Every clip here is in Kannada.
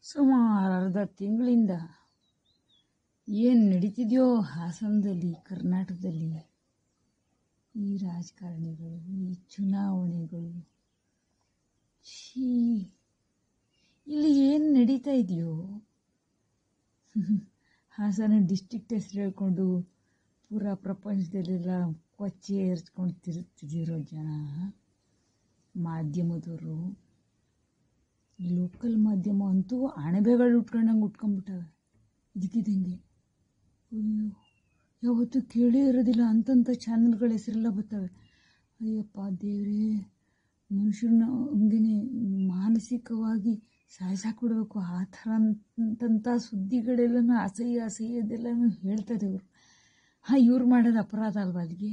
ಸುಮಾರು ಅರ್ಧ ತಿಂಗಳಿಂದ ಏನು ನಡೀತಿದೆಯೋ ಹಾಸನದಲ್ಲಿ, ಕರ್ನಾಟಕದಲ್ಲಿ, ಈ ರಾಜಕಾರಣಿಗಳು, ಈ ಚುನಾವಣೆಗಳು, ಛೀ, ಇಲ್ಲಿ ಏನು ನಡೀತಾ ಇದೆಯೋ. ಹಾಸನ ಡಿಸ್ಟ್ರಿಕ್ಟ್ ಹೆಸರು ಹೇಳ್ಕೊಂಡು ಪೂರಾ ಪ್ರಪಂಚದಲ್ಲೆಲ್ಲ ಕೊಚ್ಚೆ ಏರ್ಸ್ಕೊಂಡು ತಿರುಗ್ತಿದಿರೋ ಜನ, ಮಾಧ್ಯಮದವರು, ಲೋಕಲ್ ಮಾಧ್ಯಮ ಅಂತೂ ಅಣಬೆಗಳು ಉಟ್ಕೊಂಡಂಗೆ ಉಟ್ಕೊಂಡ್ಬಿಟ್ಟವೆ ಇದಕ್ಕಿದ್ದಂಗೆ. ಅಯ್ಯೋ, ಯಾವತ್ತೂ ಕೇಳೇ ಇರೋದಿಲ್ಲ ಅಂತಂಥ ಚಾನಲ್ಗಳ ಹೆಸರೆಲ್ಲ ಬರ್ತವೆ. ಅಯ್ಯಪ್ಪ ದೇವರೇ, ಮನುಷ್ಯರನ್ನ ಹಂಗೇನೆ ಮಾನಸಿಕವಾಗಿ ಸಾಯಿಸಾಕ್ಬಿಡ್ಬೇಕು ಆ ಥರ ಅಂತಂಥ ಸುದ್ದಿಗಳೆಲ್ಲನೂ ಅಸಹ್ಯದೆಲ್ಲನೂ ಹೇಳ್ತಾರೆ ಇವರು. ಇವ್ರು ಮಾಡೋದು ಅಪರಾಧ ಅಲ್ವಾ ಅಲ್ಲಿಗೆ?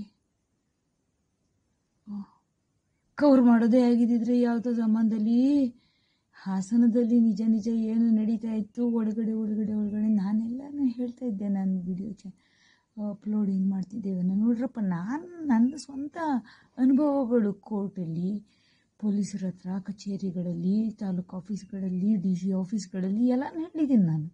ಕವರ್ ಮಾಡೋದೇ ಆಗಿದ್ದಿದ್ರೆ ಯಾವುದೋ ಸಂಬಂಧದಲ್ಲಿ ಹಾಸನದಲ್ಲಿ ನಿಜ ನಿಜ ಏನು ನಡೀತಾ ಇತ್ತು ಒಳಗಡೆ ನಾನೆಲ್ಲನೂ ಹೇಳ್ತಾ ಇದ್ದೆ. ನಾನು ವಿಡಿಯೋ ಅಪ್ಲೋಡ್ ಏನು ಮಾಡ್ತಿದ್ದೇವೆ ನೋಡ್ರಪ್ಪ. ನನ್ನ ಸ್ವಂತ ಅನುಭವಗಳು ಕೋರ್ಟಲ್ಲಿ, ಪೊಲೀಸರ ಹತ್ರ, ಕಚೇರಿಗಳಲ್ಲಿ, ತಾಲೂಕು ಆಫೀಸ್ಗಳಲ್ಲಿ, DC ಆಫೀಸ್ಗಳಲ್ಲಿ ಎಲ್ಲನೂ ಹೇಳಿದ್ದೀನಿ ನಾನು.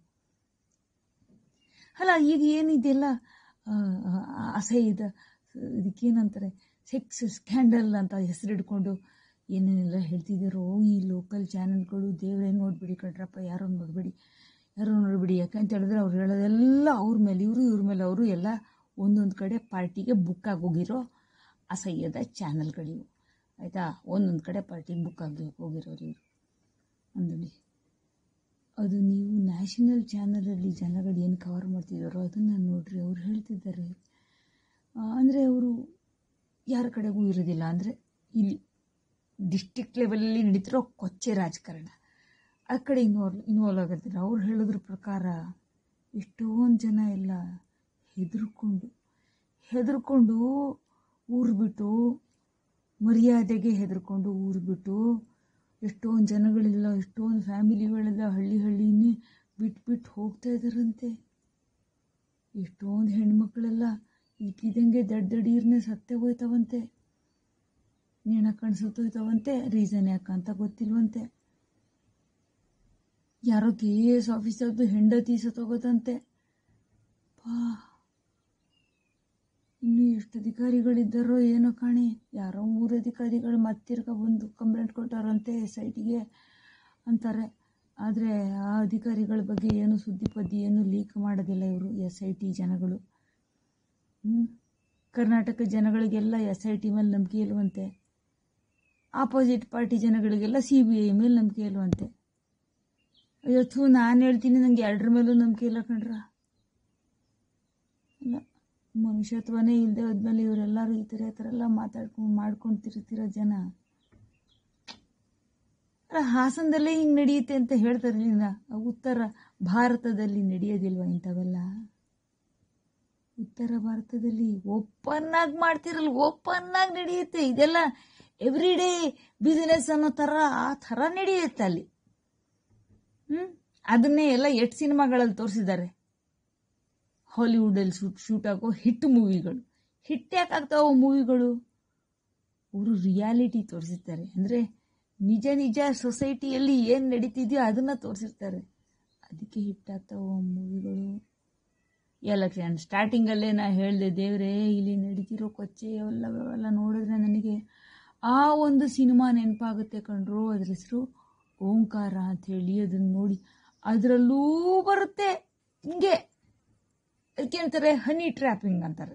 ಅಲ್ಲ, ಈಗ ಏನಿದೆಲ್ಲ ಅಸಹ್ಯದ ಇದಕ್ಕೇನಂತಾರೆ, ಸೆಕ್ಸ್ ಸ್ಕ್ಯಾಂಡಲ್ ಅಂತ ಹೆಸರಿಡ್ಕೊಂಡು ಏನೇನೆಲ್ಲ ಹೇಳ್ತಿದ್ದಾರೋ ಈ ಲೋಕಲ್ ಚಾನಲ್ಗಳು. ದೇವರೇ ನೋಡ್ಬಿಡಿ ಕಣ್ರಪ್ಪ, ಯಾರೋ ನೋಡಬೇಡಿ. ಯಾಕಂತ ಹೇಳಿದ್ರೆ ಅವ್ರು ಹೇಳೋದೆಲ್ಲ ಅವ್ರ ಮೇಲೆ ಇವ್ರ ಮೇಲೆ ಅವರು ಎಲ್ಲ ಒಂದೊಂದು ಕಡೆ ಪಾರ್ಟಿಗೆ ಬುಕ್ ಆಗೋಗಿರೋ ಅಸಹ್ಯದ ಚಾನಲ್ಗಳಿವು. ಆಯಿತಾ? ಒಂದೊಂದು ಕಡೆ ಪಾರ್ಟಿಗೆ ಬುಕ್ ಆಗಿ ಹೋಗಿರೋರು ಇವರು ಅಂದೇಳಿ. ಅದು ನೀವು ನ್ಯಾಷನಲ್ ಚಾನಲಲ್ಲಿ ಜನಗಳು ಏನು ಕವರ್ ಮಾಡ್ತಿದ್ದಾರೋ ಅದನ್ನು ನೋಡ್ರಿ. ಅವ್ರು ಹೇಳ್ತಿದ್ದಾರೆ ಅಂದರೆ ಅವರು ಯಾರ ಕಡೆಗೂ ಇರೋದಿಲ್ಲ. ಅಂದರೆ ಇಲ್ಲಿ ಡಿಸ್ಟಿಕ್ ಲೆವೆಲಲ್ಲಿ ನಡೀತಿರೋ ಕೊಚ್ಚೆ ರಾಜಕಾರಣ ಆ ಕಡೆ ಇನ್ವಾಲ್ವ್ ಆಗಿರ್ತಾರೆ. ಅವ್ರು ಹೇಳೋದ್ರ ಪ್ರಕಾರ ಎಷ್ಟೊಂದು ಜನ ಎಲ್ಲ ಹೆದರ್ಕೊಂಡು ಊರು ಬಿಟ್ಟು, ಮರ್ಯಾದೆಗೆ ಹೆದರ್ಕೊಂಡು ಊರು ಬಿಟ್ಟು, ಎಷ್ಟೊಂದು ಜನಗಳೆಲ್ಲ, ಎಷ್ಟೊಂದು ಫ್ಯಾಮಿಲಿಗಳೆಲ್ಲ ಹಳ್ಳಿನೇ ಬಿಟ್ಟು ಹೋಗ್ತಾ ಇದ್ದಾರಂತೆ. ಎಷ್ಟೊಂದು ಹೆಣ್ಮಕ್ಳೆಲ್ಲ ಇದ್ದಂಗೆ ದಡ್ಡೀರ್ನೇ ಸತ್ತೇ ಹೋಯ್ತವಂತೆ, ನೇಣ ಕಾಣಿಸೋಯ್ತವಂತೆ. ರೀಸನ್ ಯಾಕಂತ ಗೊತ್ತಿಲ್ವಂತೆ. ಯಾರೋ KS ಆಫೀಸರ್ದು ಹೆಂಡತಿ ಸತ್ತೋಗೋದಂತೆ. ಇನ್ನು ಎಷ್ಟು ಅಧಿಕಾರಿಗಳಿದ್ದಾರೋ ಏನೋ ಕಾಣಿ. ಯಾರೋ 3 ಅಧಿಕಾರಿಗಳು ಮತ್ತಿರ್ಗ ಬಂದು ಕಂಪ್ಲೇಂಟ್ ಕೊಟ್ಟಾರಂತೆ SITಗೆ ಅಂತಾರೆ. ಆದರೆ ಆ ಅಧಿಕಾರಿಗಳ ಬಗ್ಗೆ ಏನು ಸುದ್ದಿ ಏನು ಲೀಕ್ ಮಾಡೋದಿಲ್ಲ ಇವರು SIT ಜನಗಳು. ಕರ್ನಾಟಕ ಜನಗಳಿಗೆಲ್ಲ SIT ಮೇಲೆ ನಂಬಿಕೆ ಇಲ್ವಂತೆ. ಆಪೋಸಿಟ್ ಪಾರ್ಟಿ ಜನಗಳಿಗೆಲ್ಲ CBI ಮೇಲೆ ನಂಬಿಕೆ ಇಲ್ವಂತೆ. ಇವತ್ತು ನಾನು ಹೇಳ್ತೀನಿ, ನನಗೆ 2 ಮೇಲೂ ನಂಬಿಕೆ ಇಲ್ಲ ಕಣ್ರ. ಇಲ್ಲ, ಮನುಷ್ಯತ್ವನೇ ಇಲ್ಲದೆ ಹೋದ್ಮೇಲೆ ಇವರೆಲ್ಲರೂ ಈ ಥರ ಎಲ್ಲ ಮಾಡ್ಕೊಂಡು ತಿರುಗ್ತಿರೋ ಜನ. ಹಾಸನದಲ್ಲೇ ಹಿಂಗೆ ನಡೆಯುತ್ತೆ ಅಂತ ಹೇಳ್ತಾರಲಿಲ್ಲ, ಉತ್ತರ ಭಾರತದಲ್ಲಿ ನಡೆಯೋದಿಲ್ವ ಇಂಥವೆಲ್ಲ? ಉತ್ತರ ಭಾರತದಲ್ಲಿ ಓಪನ್ ಆಗಿ ಮಾಡ್ತಿರಲ್ಲ, ಓಪನ್ ಆಗಿ ನಡೆಯುತ್ತೆ ಇದೆಲ್ಲ. ಎವ್ರಿ ಡೇ ಬಿಸಿನೆಸ್ ಅನ್ನೋ ಥರ ಆ ಥರ ನಡೆಯುತ್ತೆ ಅಲ್ಲಿ. ಅದನ್ನೇ ಎಲ್ಲ 8 ಸಿನಿಮಾಗಳಲ್ಲಿ ತೋರಿಸಿದ್ದಾರೆ. ಹಾಲಿವುಡಲ್ಲಿ ಶೂಟ್ ಆಗೋ ಹಿಟ್ ಮೂವಿಗಳು. ಹಿಟ್ ಯಾಕಾಗ್ತಾವ ಮೂವಿಗಳು? ಅವರು ರಿಯಾಲಿಟಿ ತೋರಿಸಿರ್ತಾರೆ. ಅಂದರೆ ನಿಜ ಸೊಸೈಟಿಯಲ್ಲಿ ಏನು ನಡೀತಿದೆಯೋ ಅದನ್ನು ತೋರಿಸಿರ್ತಾರೆ. ಅದಕ್ಕೆ ಹಿಟ್ ಆಗ್ತಾವ ಮೂವಿಗಳು. ಎಲೆಕ್ಷನ್ ಸ್ಟಾರ್ಟಿಂಗಲ್ಲೇ ನಾ ಹೇಳಿದೆ, ದೇವರೇ ಇಲ್ಲಿ ನಡೀತಿರೋ ಕೊಚ್ಚೆ ಅವೆಲ್ಲ ನೋಡಿದ್ರೆ ನನಗೆ ಆ ಒಂದು ಸಿನಿಮಾ ನೆನಪಾಗುತ್ತೆ ಕಣ್ರು. ಅದ್ರ ಹೆಸರು ಓಂಕಾರ ಅಂಥೇಳಿ. ಅದನ್ನು ನೋಡಿ ಅದರಲ್ಲೂ ಬರುತ್ತೆ ಹಿಂಗೆ. ಅದಕ್ಕೆ ಅಂತಾರೆ ಹನಿ ಟ್ರ್ಯಾಪಿಂಗ್ ಅಂತಾರೆ.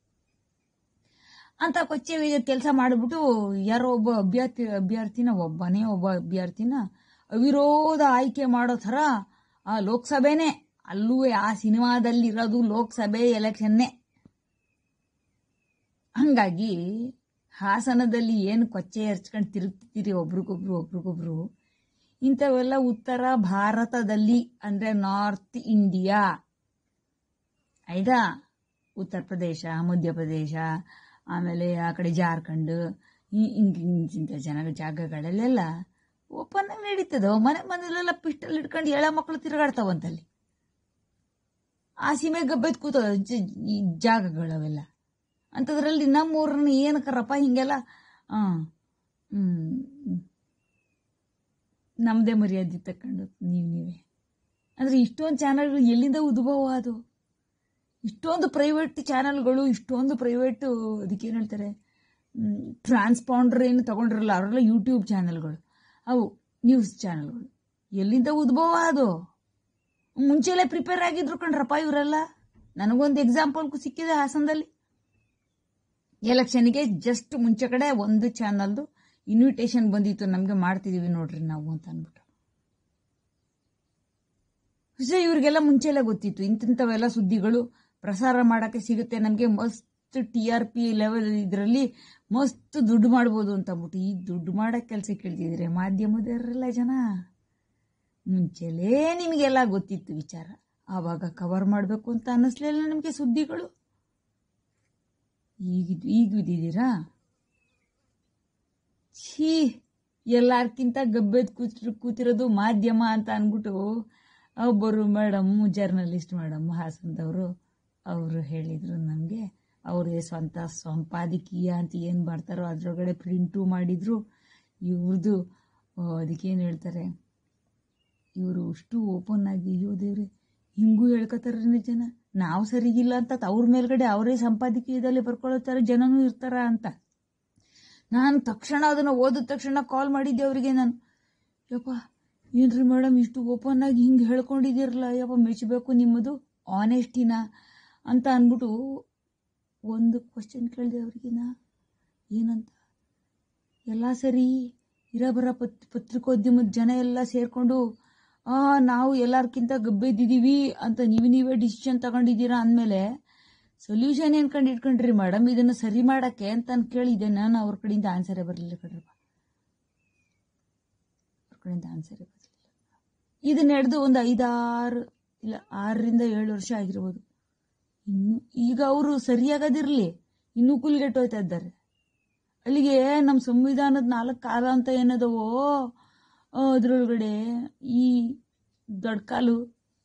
ಅಂತ ಕೊಚ್ಚೆ ಕೆಲಸ ಮಾಡಿಬಿಟ್ಟು ಯಾರೋ ಒಬ್ಬ ಒಬ್ಬನೇ ಅಭ್ಯರ್ಥಿನ ಅವಿರೋಧ ಆಯ್ಕೆ ಮಾಡೋ ಥರ ಆ ಲೋಕಸಭೆನೇ, ಅಲ್ಲೂ ಆ ಸಿನಿಮಾದಲ್ಲಿರೋದು ಲೋಕಸಭೆ ಎಲೆಕ್ಷನ್ನೇ. ಹಂಗಾಗಿ ಹಾಸನದಲ್ಲಿ ಏನು ಕೊಚ್ಚೆ ಎರ್ಚ್ಕೊಂಡು ತಿರುಗ್ತಿದ್ದೀರಿ ಒಬ್ರಿಗೊಬ್ರು ಇಂಥವೆಲ್ಲ ಉತ್ತರ ಭಾರತದಲ್ಲಿ, ಅಂದರೆ ನಾರ್ತ್ ಇಂಡಿಯಾ, ಆಯ್ತಾ? ಉತ್ತರ ಪ್ರದೇಶ, ಮಧ್ಯಪ್ರದೇಶ, ಆಮೇಲೆ ಆ ಕಡೆ ಜಾರ್ಖಂಡ್, ಇಂಥ ಜಾಗಗಳಲ್ಲೆಲ್ಲ ಓಪನ್ ಆಗಿ ನಡೀತದೆ. ಮನೆಯಲ್ಲೆಲ್ಲ ಪಿಸ್ಟಲ್ ಇಟ್ಕೊಂಡು ಎಳೆ ಮಕ್ಕಳು ತಿರುಗಾಡ್ತಾವಂತಲ್ಲಿ. ಆ ಸೀಮೆ ಗಬ್ಬೆದ್ ಕೂತ ಜಾಗಗಳವೆಲ್ಲ. ಅಂಥದ್ರಲ್ಲಿ ನಮ್ಮೂರನ್ನ ಏನಕ್ಕರಪ್ಪ ಹಿಂಗೆಲ್ಲ ನಮ್ಮದೇ ಮರ್ಯಾದೆ ತಕೊಂಡು ನೀವೇ ಅಂದರೆ ಇಷ್ಟೊಂದು ಚಾನಲ್ಗಳು ಎಲ್ಲಿಂದ ಉದ್ಭವ ಅದು? ಇಷ್ಟೊಂದು ಪ್ರೈವೇಟ್ ಚಾನಲ್ಗಳು, ಇಷ್ಟೊಂದು ಪ್ರೈವೇಟು ಅದಕ್ಕೇನು ಹೇಳ್ತಾರೆ, ಟ್ರಾನ್ಸ್ಪಾಂಡರ್ ಏನು ತಗೊಂಡಿರಲ್ಲ, ಅವರೆಲ್ಲ ಯೂಟ್ಯೂಬ್ ಚಾನಲ್ಗಳು, ಅವು ನ್ಯೂಸ್ ಚಾನಲ್ಗಳು ಎಲ್ಲಿಂದ ಉದ್ಭವ ಅದು? ಮುಂಚೆಲೇ ಪ್ರಿಪೇರ್ ಆಗಿದ್ರು ಕಣ್ರಪ್ಪ ಇವರೆಲ್ಲ. ನನಗೊಂದು ಎಕ್ಸಾಂಪಲ್ ಸಿಕ್ಕಿದೆ ಹಾಸನದಲ್ಲಿ. ಎಲೆಕ್ಷನ್ಗೆ ಜಸ್ಟ್ ಮುಂಚೆ ಕಡೆ ಒಂದು ಚಾನಲ್ದು ಇನ್ವಿಟೇಷನ್ ಬಂದಿತ್ತು, ನಮಗೆ ಮಾಡ್ತಿದೀವಿ ನೋಡ್ರಿ ನಾವು ಅಂತ ಅಂದ್ಬಿಟ್ಟು. ಇವ್ರಿಗೆಲ್ಲ ಮುಂಚೆಲ್ಲ ಗೊತ್ತಿತ್ತು ಇಂಥವೆಲ್ಲ ಸುದ್ದಿಗಳು ಪ್ರಸಾರ ಮಾಡೋಕ್ಕೆ ಸಿಗುತ್ತೆ ನಮಗೆ, ಮಸ್ತ್ TRP ಲೆವೆಲ್, ಇದರಲ್ಲಿ ಮಸ್ತ್ ದುಡ್ಡು ಮಾಡ್ಬೋದು ಅಂತ ಅಂದ್ಬಿಟ್ಟು. ಈ ದುಡ್ಡು ಮಾಡೋಕ್ಕೆ ಕೆಲಸ ಕೇಳ್ತಿದ್ರೆ ಮಾಧ್ಯಮದವರೆಲ್ಲ ಜನ. ಮುಂಚೆಲೇ ನಿಮಗೆಲ್ಲ ಗೊತ್ತಿತ್ತು ವಿಚಾರ, ಆವಾಗ ಕವರ್ ಮಾಡಬೇಕು ಅಂತ ಅನ್ನಿಸ್ಲಿಲ್ಲ ನಿಮಗೆ ಸುದ್ದಿಗಳು. ಈಗ ಬಿದ್ದಿದ್ದೀರಾ? ಛೀ, ಎಲ್ಲಾರ್ಕಿಂತ ಗಬ್ಬೆದ್ ಕೂತಿರೋದು ಮಾಧ್ಯಮ ಅಂತ ಅಂದ್ಬಿಟ್ಟು ಒಬ್ಬರು ಮೇಡಮ್, ಜರ್ನಲಿಸ್ಟ್ ಮೇಡಮ್ ಹಾಸನದವರು, ಅವರು ಹೇಳಿದರು ನನಗೆ. ಅವರೇ ಸ್ವಂತ ಸಂಪಾದಕೀಯ ಅಂತ ಏನು ಮಾಡ್ತಾರೋ ಅದರೊಳಗಡೆ ಪ್ರಿಂಟು ಮಾಡಿದ್ರು. ಇವ್ರದ್ದು ಅದಕ್ಕೇನು ಹೇಳ್ತಾರೆ, ಇವರು ಅಷ್ಟು ಓಪನ್ ಆಗಿ, ಅಯ್ಯೋ ದೇವ್ರೆ, ಹಿಂಗೂ ಹೇಳ್ಕೊತಾರ ಜನ, ನಾವು ಸರಿಗಿಲ್ಲ ಅಂತ ಅವ್ರ ಮೇಲ್ಗಡೆ ಅವರೇ ಸಂಪಾದಕೀಯದಲ್ಲಿ ಬರ್ಕೊಳ್ಳೋತಾರೆ ಜನನೂ ಇರ್ತಾರ ಅಂತ. ನಾನು ತಕ್ಷಣ ಅದನ್ನು ಓದಿದ ತಕ್ಷಣ ಕಾಲ್ ಮಾಡಿದ್ದೆ ಅವರಿಗೆ ನಾನು. ಯಪ್ಪ ಏನ್ರಿ ಮೇಡಮ್ ಇಷ್ಟು ಓಪನ್ ಆಗಿ ಹಿಂಗೆ ಹೇಳ್ಕೊಂಡಿದ್ದೀರಲ್ಲ, ಯಪ್ಪ ಮೆಚ್ಚಬೇಕು ನಿಮ್ಮದು ಆನೆಸ್ಟಿನ ಅಂತ ಅಂದ್ಬಿಟ್ಟು ಒಂದು ಕ್ವಶನ್ ಕೇಳಿದೆ ಅವ್ರಿಗೆ ನಾ. ಏನಂತ? ಎಲ್ಲ ಸರಿ ಇರಬರ ಪತ್ರಿಕೋದ್ಯಮದ ಜನ ಎಲ್ಲ ಸೇರಿಕೊಂಡು ನಾವು ಎಲ್ಲರ್ಕಿಂತ ಗಬ್ಬೆದ್ದಿದ್ದೀವಿ ಅಂತ ನೀವೇ ಡಿಸಿಷನ್ ತಗೊಂಡಿದ್ದೀರಾ ಅಂದಮೇಲೆ ಸೊಲ್ಯೂಷನ್ ಏನು ಇಟ್ಕೊಂಡ್ರಿ ಮೇಡಮ್ ಇದನ್ನು ಸರಿ ಮಾಡೋಕ್ಕೆ ಅಂತ ಕೇಳಿದ್ದೆ ನಾನು. ಅವ್ರ ಕಡೆಯಿಂದ ಆನ್ಸರೇ ಬರಲಿಲ್ಲ ಕಣ್ರಪ್ಪ, ಅವ್ರ ಕಡೆಯಿಂದ ಆನ್ಸರೇ ಬರಲಿಲ್ಲ. ಇದು ನಡೆದು ಒಂದು 6ರಿಂದ 7 ವರ್ಷ ಆಗಿರ್ಬೋದು. ಇನ್ನು ಈಗ ಅವರು ಸರಿಯಾಗದಿರಲಿ, ಇನ್ನೂ ಕೂಲ್ಗೆಟ್ಟೋಯ್ತಾ ಇದ್ದಾರೆ. ಅಲ್ಲಿಗೆ ನಮ್ಮ ಸಂವಿಧಾನದ 4 ಕಾಲ ಅಂತ ಏನದವೋ ಅದರೊಳಗಡೆ ಈ ದೊಡ್ಡ ಕಾಲು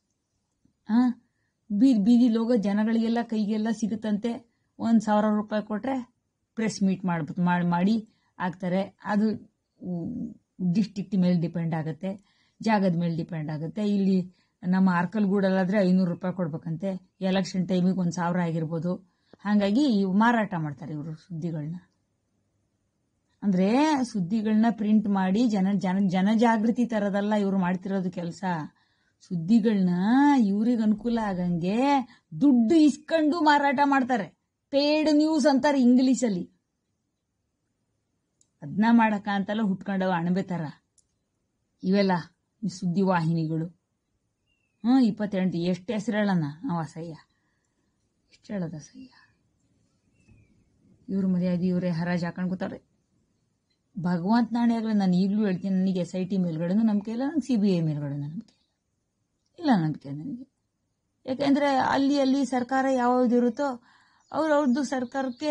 ಬೀದಿಲಿ ಹೋಗೋ ಜನಗಳಿಗೆಲ್ಲ ಕೈಗೆಲ್ಲ ಸಿಗುತ್ತಂತೆ. 1,000 ರೂಪಾಯಿ ಕೊಟ್ಟರೆ ಪ್ರೆಸ್ ಮೀಟ್ ಮಾಡಿ ಆಗ್ತಾರೆ. ಅದು ಡಿಸ್ಟಿಕ್ಟ್ ಮೇಲೆ ಡಿಪೆಂಡ್ ಆಗುತ್ತೆ, ಜಾಗದ ಮೇಲೆ ಡಿಪೆಂಡ್ ಆಗುತ್ತೆ. ಇಲ್ಲಿ ನಮ್ಮ ಅರ್ಕಲ್ಗೂಡಲ್ಲಾದರೆ 500 ರೂಪಾಯಿ ಕೊಡ್ಬೇಕಂತೆ, ಎಲೆಕ್ಷನ್ ಟೈಮಿಗೆ 1,000 ಆಗಿರ್ಬೋದು. ಹಾಗಾಗಿ ಮಾರಾಟ ಮಾಡ್ತಾರೆ ಇವರು ಸುದ್ದಿಗಳನ್ನ. ಅಂದರೆ ಸುದ್ದಿಗಳನ್ನ ಪ್ರಿಂಟ್ ಮಾಡಿ ಜನಜಾಗೃತಿ ತರದಲ್ಲ ಇವರು ಮಾಡ್ತಿರೋದು ಕೆಲಸ. ಸುದ್ದಿಗಳನ್ನ ಇವ್ರಿಗೆ ಅನುಕೂಲ ಆಗಂಗೆ ದುಡ್ಡು ಇಸ್ಕೊಂಡು ಮಾರಾಟ ಮಾಡ್ತಾರೆ. ಪೇಡ್ ನ್ಯೂಸ್ ಅಂತಾರೆ ಇಂಗ್ಲೀಷಲ್ಲಿ. ಅದನ್ನ ಮಾಡಕ ಅಂತೆಲ್ಲ ಹುಟ್ಕೊಂಡವ ಅಣಬೆ ಥರ ಇವೆಲ್ಲ ಈ ಸುದ್ದಿ ವಾಹಿನಿಗಳು. 28 ಎಷ್ಟು ಹೆಸರು ಹೇಳೋಣ ನಾವು? ಅಸಹ್ಯ, ಎಷ್ಟು ಹೇಳೋದು ಅಸಹ್ಯ. ಇವ್ರ ಮರ್ಯಾದೆ ಇವರೇ ಹರಾಜು ಹಾಕೊಂಡು ಕೂತಾರೆ. ಭಗವಂತ ನಾಣೆ ಆಗಲಿ, ನಾನು ಈಗಲೂ ಹೇಳ್ತೀನಿ, ನನಗೆ SIT ಮೇಲ್ಗಡೆನೂ ನಂಬಿಕೆ ಇಲ್ಲ, ನನಗೆ CBI ಮೇಲ್ಗಡೆನೂ ನಂಬಿಕೆ ಇಲ್ಲ ನಂಬಿಕೆ ನನಗೆ. ಯಾಕೆಂದರೆ ಅಲ್ಲಿ ಸರ್ಕಾರ ಯಾವುದಿರುತ್ತೋ ಅವ್ರದ್ದು ಸರ್ಕಾರಕ್ಕೆ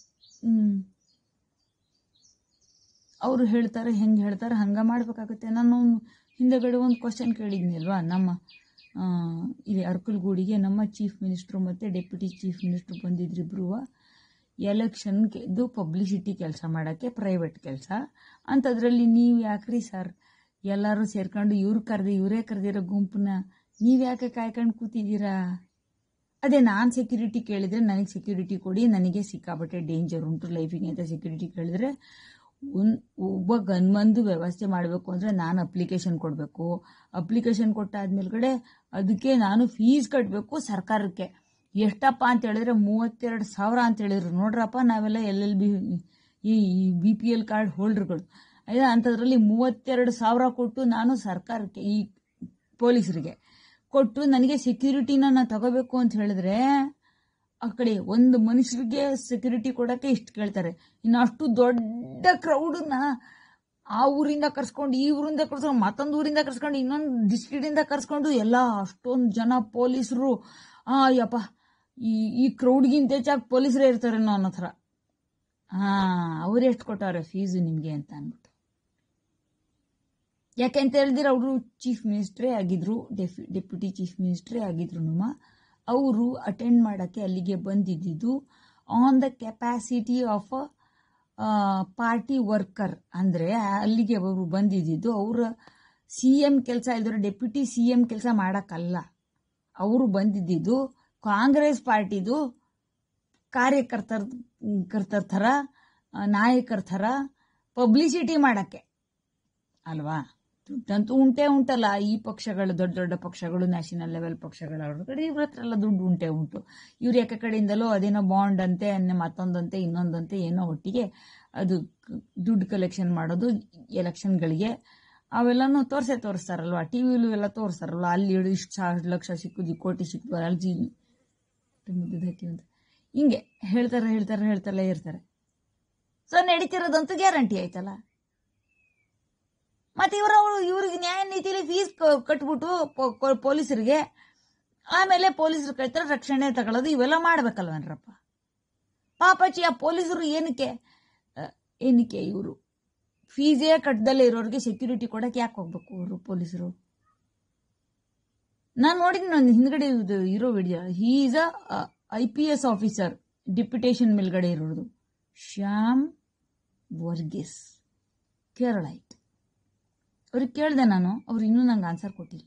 ಅವರು ಹೇಳ್ತಾರೆ, ಹೆಂಗೆ ಹೇಳ್ತಾರೆ ಹಂಗೆ ಮಾಡಬೇಕಾಗುತ್ತೆ. ನಾನು ಹಿಂದೆಗಡೆ ಒಂದು ಕ್ವಶನ್ ಕೇಳಿದ್ನಿ ಅಲ್ವಾ, ನಮ್ಮ ಇಲ್ಲಿ ಅರ್ಕಲ್ಗೂಡಿಗೆ ನಮ್ಮ ಚೀಫ್ ಮಿನಿಸ್ಟ್ರು ಮತ್ತು ಡೆಪ್ಯೂಟಿ ಚೀಫ್ ಮಿನಿಸ್ಟ್ರು ಬಂದಿದ್ರಿಬ್ರು. ಎಲೆಕ್ಷನ್ಗೆ ಪಬ್ಲಿಸಿಟಿ ಕೆಲಸ ಮಾಡೋಕ್ಕೆ, ಪ್ರೈವೇಟ್ ಕೆಲಸ ಅಂಥದ್ರಲ್ಲಿ ನೀವು ಯಾಕ್ರಿ ಸರ್ ಎಲ್ಲರೂ ಸೇರ್ಕೊಂಡು ಇವರೇ ಕರೆದಿರೋ ಗುಂಪನ್ನ ನೀವು ಯಾಕೆ ಕಾಯ್ಕೊಂಡು ಕೂತಿದ್ದೀರಾ? ಅದೇ ನಾನು ಸೆಕ್ಯೂರಿಟಿ ಕೇಳಿದರೆ ನನಗೆ ಸೆಕ್ಯೂರಿಟಿ ಕೊಡಿ, ನನಗೆ ಸಿಕ್ಕಾಬಟ್ಟೆ ಡೇಂಜರ್ ಉಂಟು ಲೈಫಿಗೆ ಅಂತ ಸೆಕ್ಯೂರಿಟಿ ಕೇಳಿದ್ರೆ, ಒಬ್ಬ ಗನ್ಮಂದು ವ್ಯವಸ್ಥೆ ಮಾಡಬೇಕು ಅಂದರೆ ನಾನು ಅಪ್ಲಿಕೇಶನ್ ಕೊಡಬೇಕು. ಅಪ್ಲಿಕೇಶನ್ ಕೊಟ್ಟಾದ್ಮೇಲೆ ಅದಕ್ಕೆ ನಾನು ಫೀಸ್ ಕಟ್ಟಬೇಕು ಸರ್ಕಾರಕ್ಕೆ. ಎಷ್ಟಪ್ಪ ಅಂತ ಹೇಳಿದ್ರೆ 32,000 ಅಂತ ಹೇಳಿದ್ರು. ನೋಡ್ರಪ್ಪ, ನಾವೆಲ್ಲ LLB ಈ BPL ಕಾರ್ಡ್ ಹೋಲ್ಡರ್ಗಳು. ಅಂಥದ್ರಲ್ಲಿ 32,000 ಕೊಟ್ಟು ನಾನು ಸರ್ಕಾರಕ್ಕೆ, ಈ ಪೊಲೀಸರಿಗೆ ಕೊಟ್ಟು ನನಗೆ ಸೆಕ್ಯೂರಿಟಿನ ನಾನು ತಗೋಬೇಕು ಅಂತ ಹೇಳಿದ್ರೆ, ಆ ಕಡೆ ಒಂದು ಮನುಷ್ಯರಿಗೆ ಸೆಕ್ಯೂರಿಟಿ ಕೊಡೋಕ್ಕೆ ಇಷ್ಟು ಕೇಳ್ತಾರೆ. ಇನ್ನು ಅಷ್ಟು ದೊಡ್ಡ ಕ್ರೌಡನ್ನ ಆ ಊರಿಂದ ಕರ್ಸ್ಕೊಂಡು, ಈ ಊರಿಂದ ಕರ್ಸ್ಕೊಂಡು, ಮತ್ತೊಂದು ಊರಿಂದ ಕರ್ಸ್ಕೊಂಡು, ಇನ್ನೊಂದು ಡಿಸ್ಟ್ರಿಕ್ಟಿಂದ ಕರ್ಸ್ಕೊಂಡು ಎಲ್ಲ ಅಷ್ಟೊಂದು ಜನ ಪೊಲೀಸರು. ಯಪ್ಪ, ಈ ಕ್ರೌಡ್ಗಿಂತ ಹೆಚ್ಚಾಗಿ ಪೊಲೀಸರೇ ಇರ್ತಾರೇನೋ ಅನ್ನೋ ಥರ. ಅವ್ರು ಎಷ್ಟು ಕೊಟ್ಟವ್ರೆ ಫೀಸು ನಿಮಗೆ ಅಂತ ಅಂದ್ಬಿಟ್ಟು. ಯಾಕೆಂತ ಹೇಳಿದ್ರೆ ಅವರು ಚೀಫ್ ಮಿನಿಸ್ಟ್ರೇ ಆಗಿದ್ರು, ಡೆಪ್ಯೂಟಿ ಚೀಫ್ ಮಿನಿಸ್ಟ್ರೇ ಆಗಿದ್ರು. ಅವರು ಅಟೆಂಡ್ ಮಾಡೋಕ್ಕೆ ಅಲ್ಲಿಗೆ ಬಂದಿದ್ದು on the capacity of party worker. ಅಂದರೆ ಅಲ್ಲಿಗೆ ಅವರು ಬಂದಿದ್ದು ಅವರ CM ಕೆಲಸ ಇಲ್ದ್ರೆ ಡೆಪ್ಯೂಟಿ CM ಕೆಲಸ ಮಾಡಕ್ಕಲ್ಲ. ಅವರು ಬಂದಿದ್ದು ಕಾಂಗ್ರೆಸ್ ಪಾರ್ಟಿದು ಕಾರ್ಯಕರ್ತರ ಥರ, ನಾಯಕರ ಥರ ಪಬ್ಲಿಸಿಟಿ ಮಾಡಕ್ಕೆ ಅಲ್ವಾ. ದುಡ್ಡಂತೂ ಉಂಟಲ್ಲ. ಈ ಪಕ್ಷಗಳು, ದೊಡ್ಡ ದೊಡ್ಡ ಪಕ್ಷಗಳು, ನ್ಯಾಷನಲ್ ಲೆವೆಲ್ ಪಕ್ಷಗಳ ಕಡೆ ಇವ್ರ ಹತ್ರ ಎಲ್ಲ ದುಡ್ಡು ಉಂಟು. ಇವ್ರ ಯಾಕೆ ಕಡೆಯಿಂದಲೋ ಅದೇನೋ ಬಾಂಡ್ ಅಂತೆ, ಮತ್ತೊಂದಂತೆ ಇನ್ನೊಂದಂತೆ ಏನೋ ಒಟ್ಟಿಗೆ ಅದು ದುಡ್ಡು ಕಲೆಕ್ಷನ್ ಮಾಡೋದು ಎಲೆಕ್ಷನ್ಗಳಿಗೆ. ಅವೆಲ್ಲನೂ ತೋರಿಸ್ತಾರಲ್ವಾ, ಟಿವಿಲೂ ಎಲ್ಲ ತೋರಿಸ್ತಾರಲ್ವಾ. ಅಲ್ಲಿ ಇಷ್ಟು ಲಕ್ಷ ಸಿಕ್ಕುದು, ಕೋಟಿ ಸಿಕ್ಕುದು, ಅಲ್ಜಿ ಅಂತ ಹಿಂಗೆ ಹೇಳ್ತಾರಲ್ಲೇ ಇರ್ತಾರೆ. ಸೊ ನಡೀತಿರೋದಂತೂ ಗ್ಯಾರಂಟಿ ಆಯ್ತಲ್ಲ. ಮತ್ತೆ ಇವ್ರಿಗೆ ನ್ಯಾಯ ನೀತಿಲಿ ಫೀಸ್ ಕಟ್ಬಿಟ್ಟು ಪೊಲೀಸರಿಗೆ, ಆಮೇಲೆ ಪೊಲೀಸರು ಕೈತರ ರಕ್ಷಣೆ ತಗೊಳ್ಳೋದು, ಇವೆಲ್ಲ ಮಾಡ್ಬೇಕಲ್ವನ್ರಪ್ಪ. ಪಾಪಚ್ಚಿ ಆ ಪೊಲೀಸರು ಏನಕ್ಕೆ ಇವರು ಫೀಸೇ ಕಟ್ಟದಲ್ಲೇ ಇರೋರಿಗೆ ಸೆಕ್ಯೂರಿಟಿ ಕೊಡಕ್ಕೆ ಯಾಕೆ ಹೋಗ್ಬೇಕು ಅವರು ಪೊಲೀಸರು? ನಾನು ನೋಡಿದ್ದೀನಿ ಒಂದು ಹಿಂದ್ಗಡೆ ಇರೋ video. He is a IPS officer, deputation ಮೇಲ್ಗಡೆ ಇರೋದು, ಶ್ಯಾಮ್ ವರ್ಗೀಸ್, ಕೇರಳೈಟ್. ಅವ್ರಿಗೆ ಕೇಳಿದೆ ನಾನು, ಅವ್ರು ಇನ್ನೂ ನಂಗೆ ಆನ್ಸರ್ ಕೊಟ್ಟಿಲ್ಲ.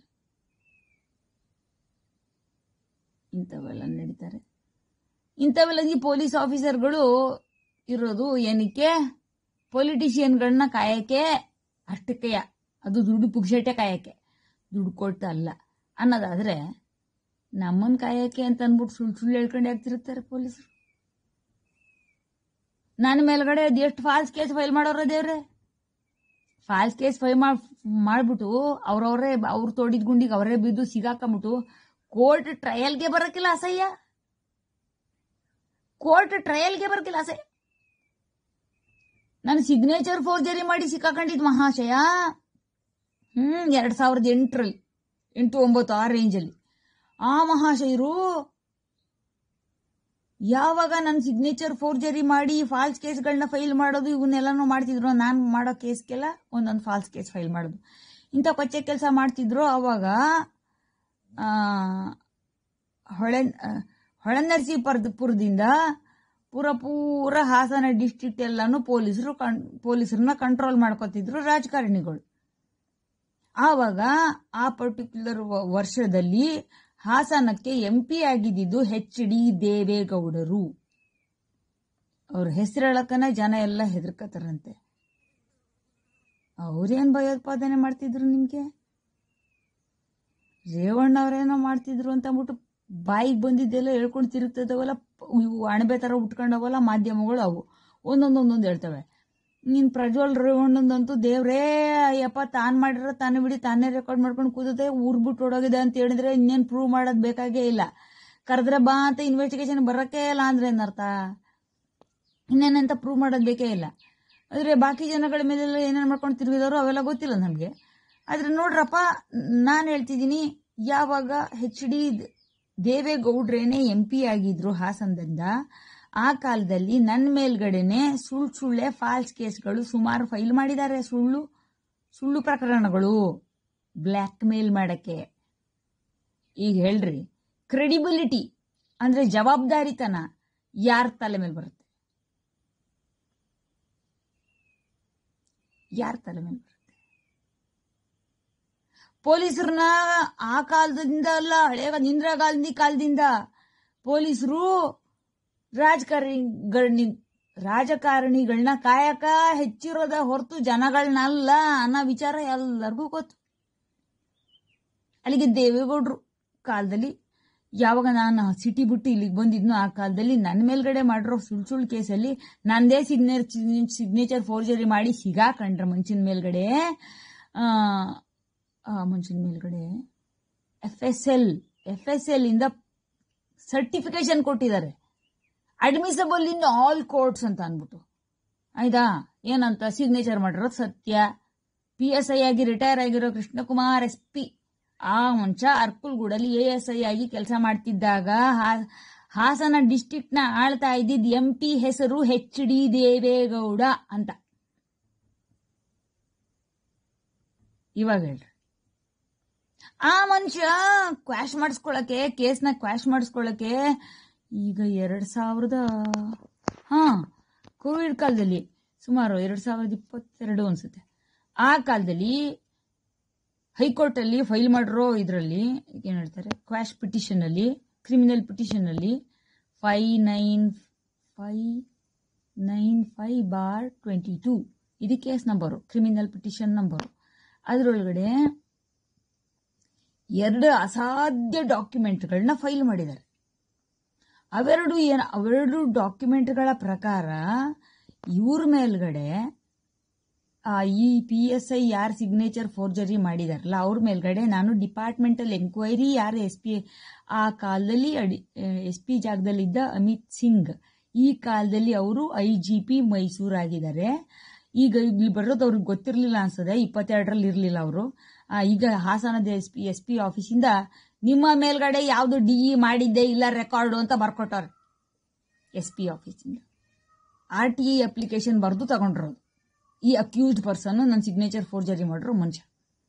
ಇಂಥವೆಲ್ಲ ನಡೀತಾರೆ. ಇಂಥವೆಲ್ಲ ಈ ಪೊಲೀಸ್ ಆಫೀಸರ್ಗಳು ಇರೋದು ಏನಕ್ಕೆ? ಪೊಲಿಟಿಷಿಯನ್ಗಳನ್ನ ಕಾಯಕ್ಕೆ ಅಷ್ಟಕ್ಕೆಯ, ಅದು ದುಡ್ಡು ಪುಗ್ಸೆಟ್ಟೆ ಕಾಯಕ್ಕೆ, ದುಡ್ಡು ಕೊಟ್ಟು ಅಲ್ಲ ಅನ್ನೋದಾದ್ರೆ ನಮ್ಮನ್ನು ಕಾಯಕ್ಕೆ ಅಂತ ಅಂದ್ಬಿಟ್ಟು ಸುಳ್ಳು ಹೇಳ್ಕೊಂಡು ಆಗ್ತಿರ್ತಾರೆ ಪೊಲೀಸರು. ನನ್ನ ಮೇಲ್ಗಡೆ ಅದು ಎಷ್ಟು ಫಾಲ್ಸ್ ಕೇಸ್ ಫೈಲ್ ಮಾಡೋರ ದೇವ್ರೆ. ಫಾಲ್ಸ್ ಕೇಸ್ ಫೈಲ್ ಮಾಡ್ಬಿಟ್ಟು ಅವ್ರು ತೋಡಿದ ಗುಂಡಿಗೆ ಅವರೇ ಬಿದ್ದು ಸಿಗಾಕೊಂಬಿಟ್ಟು ಕೋರ್ಟ್ ಟ್ರಯಲ್ಗೆ ಬರಕ್ಕಿಲ್ಲ ಅಸಹ್ಯ. ನಾನು ಸಿಗ್ನೇಚರ್ ಫೋರ್ಜರಿ ಮಾಡಿ ಸಿಕ್ಕಾಕೊಂಡಿದ್ ಮಹಾಶಯ 2008ರಲ್ಲಿ, 8-9 ಆ ರೇಂಜಲ್ಲಿ. ಆ ಮಹಾಶಯರು ಯಾವಾಗ ನನ್ನ ಸಿಗ್ನೇಚರ್ ಫೋರ್ಜರಿ ಮಾಡಿ ಫಾಲ್ಸ್ ಕೇಸ್ಗಳನ್ನ ಫೈಲ್ ಮಾಡೋದು ಇವನ್ನೆಲ್ಲನೂ ಮಾಡ್ತಿದ್ರು, ನಾನು ಮಾಡೋ ಕೇಸ್ಗೆಲ್ಲ ಒಂದೊಂದು ಫಾಲ್ಸ್ ಕೇಸ್ ಫೈಲ್ ಮಾಡೋದು, ಇಂಥ ಕೊಚ್ಚೆ ಕೆಲಸ ಮಾಡ್ತಿದ್ರು. ಆವಾಗ ಹೊಳೆನರಸೀಪುರದಿಂದ ಪೂರ ಹಾಸನ ಡಿಸ್ಟ್ರಿಕ್ಟ್ ಎಲ್ಲಾನು ಪೊಲೀಸರನ್ನ ಕಂಟ್ರೋಲ್ ಮಾಡ್ಕೋತಿದ್ರು ರಾಜಕಾರಣಿಗಳು. ಆವಾಗ ಆ ಪರ್ಟಿಕ್ಯುಲರ್ ವರ್ಷದಲ್ಲಿ ಹಾಸನಕ್ಕೆ MP ಆಗಿದ್ದು HD ದೇವೇಗೌಡರು. ಅವ್ರ ಹೆಸರು ಹೇಳಕ್ಕನ ಜನ ಎಲ್ಲ ಹೆದರ್ಕತಾರಂತೆ. ಅವ್ರೇನ್ ಭಯೋತ್ಪಾದನೆ ಮಾಡ್ತಿದ್ರು ನಿಮ್ಗೆ? ರೇವಣ್ಣ ಅವ್ರೇನೋ ಮಾಡ್ತಿದ್ರು ಅಂತ ಅಂದ್ಬಿಟ್ಟು ಬಾಯಿಗೆ ಬಂದಿದ್ದೆಲ್ಲ ಹೇಳ್ಕೊಂಡು ತಿರುಗ್ತದವಲ್ಲ, ಇವು ಅಣಬೆ ತರ ಉಟ್ಕೊಂಡವಲ್ಲ ಮಾಧ್ಯಮಗಳು, ಅವು ಒಂದೊಂದೊಂದೊಂದು ಹೇಳ್ತವೆ. ನೀನ್ ಪ್ರಜ್ವಲ್ ರೇವಣ್ಣಂದಂತೂ ದೇವ್ರೇ ಅಯ್ಯಪ್ಪ, ತಾನು ಮಾಡಿರೋ ತಾನೇ ಬಿಡಿ, ತಾನೇ ರೆಕಾರ್ಡ್ ಮಾಡ್ಕೊಂಡು ಕೂದದೆ ಊರ್ಬಿಟ್ಟು ಓಡೋಗಿದೆ ಅಂತ ಹೇಳಿದ್ರೆ ಇನ್ನೇನು ಪ್ರೂವ್ ಮಾಡೋದು ಬೇಕಾಗೇ ಇಲ್ಲ. ಕರೆದ್ರೆ ಬಾ ಅಂತ ಇನ್ವೆಸ್ಟಿಗೇಷನ್ ಬರೋಕೆ ಇಲ್ಲ ಅಂದ್ರೆ ಏನರ್ಥ? ಇನ್ನೇನಂತ ಪ್ರೂವ್ ಮಾಡೋದು ಬೇಕೇ ಇಲ್ಲ. ಆದರೆ ಬಾಕಿ ಜನಗಳ ಮೇಲೆಲ್ಲ ಏನೇನು ಮಾಡ್ಕೊಂಡು ತಿರುಗಿದವರು ಅವೆಲ್ಲ ಗೊತ್ತಿಲ್ಲ ನಮಗೆ. ಆದರೆ ನೋಡ್ರಪ್ಪ, ನಾನು ಹೇಳ್ತಿದ್ದೀನಿ, ಯಾವಾಗ HD ದೇವೇಗೌಡ್ರೇನೆ MP ಆಗಿದ್ರು ಹಾಸನದಿಂದ, ಆ ಕಾಲದಲ್ಲಿ ನನ್ನ ಮೇಲ್ಗಡೆನೆ ಸುಳ್ಳೆ ಫಾಲ್ಸ್ ಕೇಸ್ಗಳು ಸುಮಾರು ಫೈಲ್ ಮಾಡಿದ್ದಾರೆ. ಸುಳ್ಳು ಪ್ರಕರಣಗಳು, ಬ್ಲ್ಯಾಕ್ ಮೇಲ್ ಮಾಡಕ್ಕೆ. ಈಗ ಹೇಳ್ರಿ, ಕ್ರೆಡಿಬಿಲಿಟಿ ಅಂದ್ರೆ ಜವಾಬ್ದಾರಿತನ ಯಾರ ತಲೆ ಮೇಲೆ ಬರುತ್ತೆ? ಯಾರ ತಲೆ ಮೇಲೆ ಬರುತ್ತೆ? ಪೊಲೀಸರನ್ನ ಆ ಕಾಲದಿಂದ ಅಲ್ಲ, ಹಳೆಯ ಇಂದಿರಾ ಗಾಂಧಿ ಕಾಲದಿಂದ ಪೊಲೀಸರು ರಾಜಕಾರಣಿಗಳನ್ನ ಕಾಯಕ ಹೆಚ್ಚಿರೋದ ಹೊರತು ಜನಗಳನ್ನಲ್ಲ ಅನ್ನೋ ವಿಚಾರ ಎಲ್ಲರಿಗೂ ಗೊತ್ತು. ಅಲ್ಲಿಗೆ ದೇವೇಗೌಡರು ಕಾಲದಲ್ಲಿ, ಯಾವಾಗ ನಾನು ಸಿಟಿ ಬಿಟ್ಟು ಇಲ್ಲಿಗೆ ಬಂದಿದ್ನೋ ಆ ಕಾಲದಲ್ಲಿ ನನ್ನ ಮೇಲ್ಗಡೆ ಮಾಡಿರೋ ಸುಳ್ಳು ಕೇಸಲ್ಲಿ ನಂದೇ ಸಿಗ್ನೇಚರ್ ಫೋರ್ಜರಿ ಮಾಡಿ ಸಿಗಾಕೊಂಡ್ರೆ ಮನುಷ್ಯನ ಮೇಲ್ಗಡೆ FSL ಇಂದ ಸರ್ಟಿಫಿಕೇಶನ್ ಕೊಟ್ಟಿದ್ದಾರೆ, ಅಡ್ಮಿಸಬಲ್ ಇನ್ ಆಲ್ ಕೋರ್ಟ್ಸ್ ಅಂತ ಅಂದ್ಬಿಟ್ಟು. ಆಯ್ತಾ? ಏನಂತ ಸಿಗ್ನೇಚರ್ ಮಾಡಿರೋದು ಸತ್ಯ. PSI ಆಗಿ ರಿಟೈರ್ ಆಗಿರೋ ಕೃಷ್ಣಕುಮಾರ್ SP, ಆ ಮುಂಚ ಅರ್ಕುಲ್ಗೂಡಲ್ಲಿ ASI ಆಗಿ ಕೆಲಸ ಮಾಡ್ತಿದ್ದಾಗ ಹಾಸನ ಡಿಸ್ಟ್ರಿಕ್ಟ್ ನ ಆಳ್ತಾ ಇದ್ದಿದ್ MP ಹೆಸರು HD ದೇವೇಗೌಡ ಅಂತ. ಇವಾಗ ಹೇಳ್ರಿ, ಆ ಮನುಷ್ಯ ಕ್ವಾಶ್ ಮಾಡಿಸ್ಕೊಳಕ್ಕೆ, ಕೇಸ್ನ ಕ್ವಾಶ್ ಮಾಡಿಸ್ಕೊಳಕ್ಕೆ ಈಗ 2000 ಕೋವಿಡ್ ಕಾಲದಲ್ಲಿ, ಸುಮಾರು 2022 ಅನ್ಸುತ್ತೆ, ಆ ಕಾಲದಲ್ಲಿ ಹೈಕೋರ್ಟಲ್ಲಿ ಫೈಲ್ ಮಾಡಿರೋ ಇದರಲ್ಲಿ ಏನು ಹೇಳ್ತಾರೆ, ಕ್ವಾಶ್ ಪಿಟಿಷನಲ್ಲಿ, ಕ್ರಿಮಿನಲ್ ಪಿಟಿಷನಲ್ಲಿ 5995/22 ಇದು case number, criminal petition number. ಅದರೊಳಗಡೆ 2 ಅಸಾಧ್ಯ ಡಾಕ್ಯುಮೆಂಟ್ಗಳನ್ನ ಫೈಲ್ ಮಾಡಿದ್ದಾರೆ. ಅವೆರಡು ಡಾಕ್ಯುಮೆಂಟ್ಗಳ ಪ್ರಕಾರ ಇವ್ರ ಮೇಲ್ಗಡೆ ಈ PSI ಯಾರು ಸಿಗ್ನೇಚರ್ ಫೋರ್ಜರಿ ಮಾಡಿದಾರಲ್ಲ ಅವ್ರ ಮೇಲ್ಗಡೆ ನಾನು ಡಿಪಾರ್ಟ್ಮೆಂಟಲ್ ಎಂಕ್ವೈರಿ ಯಾರು SP ಆ ಕಾಲದಲ್ಲಿ SP ಜಾಗದಲ್ಲಿದ್ದ ಅಮಿತ್ ಸಿಂಗ್, ಈ ಕಾಲದಲ್ಲಿ ಅವರು IGP ಮೈಸೂರು ಆಗಿದ್ದಾರೆ. ಈಗ ಇಲ್ಲಿ ಬರೋದು ಅವ್ರಿಗೆ ಗೊತ್ತಿರಲಿಲ್ಲ ಅನ್ಸದೆ, 22ರಲ್ಲಿ ಇರಲಿಲ್ಲ ಅವರು. ಈಗ ಹಾಸನದ SP ಆಫೀಸಿಂದ ನಿಮ್ಮ ಮೇಲ್ಗಡೆ ಯಾವುದು DE ಮಾಡಿದ್ದೇ ಇಲ್ಲ ರೆಕಾರ್ಡು ಅಂತ ಬರ್ಕೊಟ್ಟವ್ರೆ. SP ಆಫೀಸಿಂದ RTI ಅಪ್ಲಿಕೇಶನ್ ಬರೆದು ತಗೊಂಡಿರೋದು. ಈ ಅಕ್ಯೂಸ್ಡ್ ಪರ್ಸನ್ ನನ್ನ ಸಿಗ್ನೇಚರ್ ಫೋರ್ಜರಿ ಮಾಡಿರೋ ಮನುಷ್ಯ.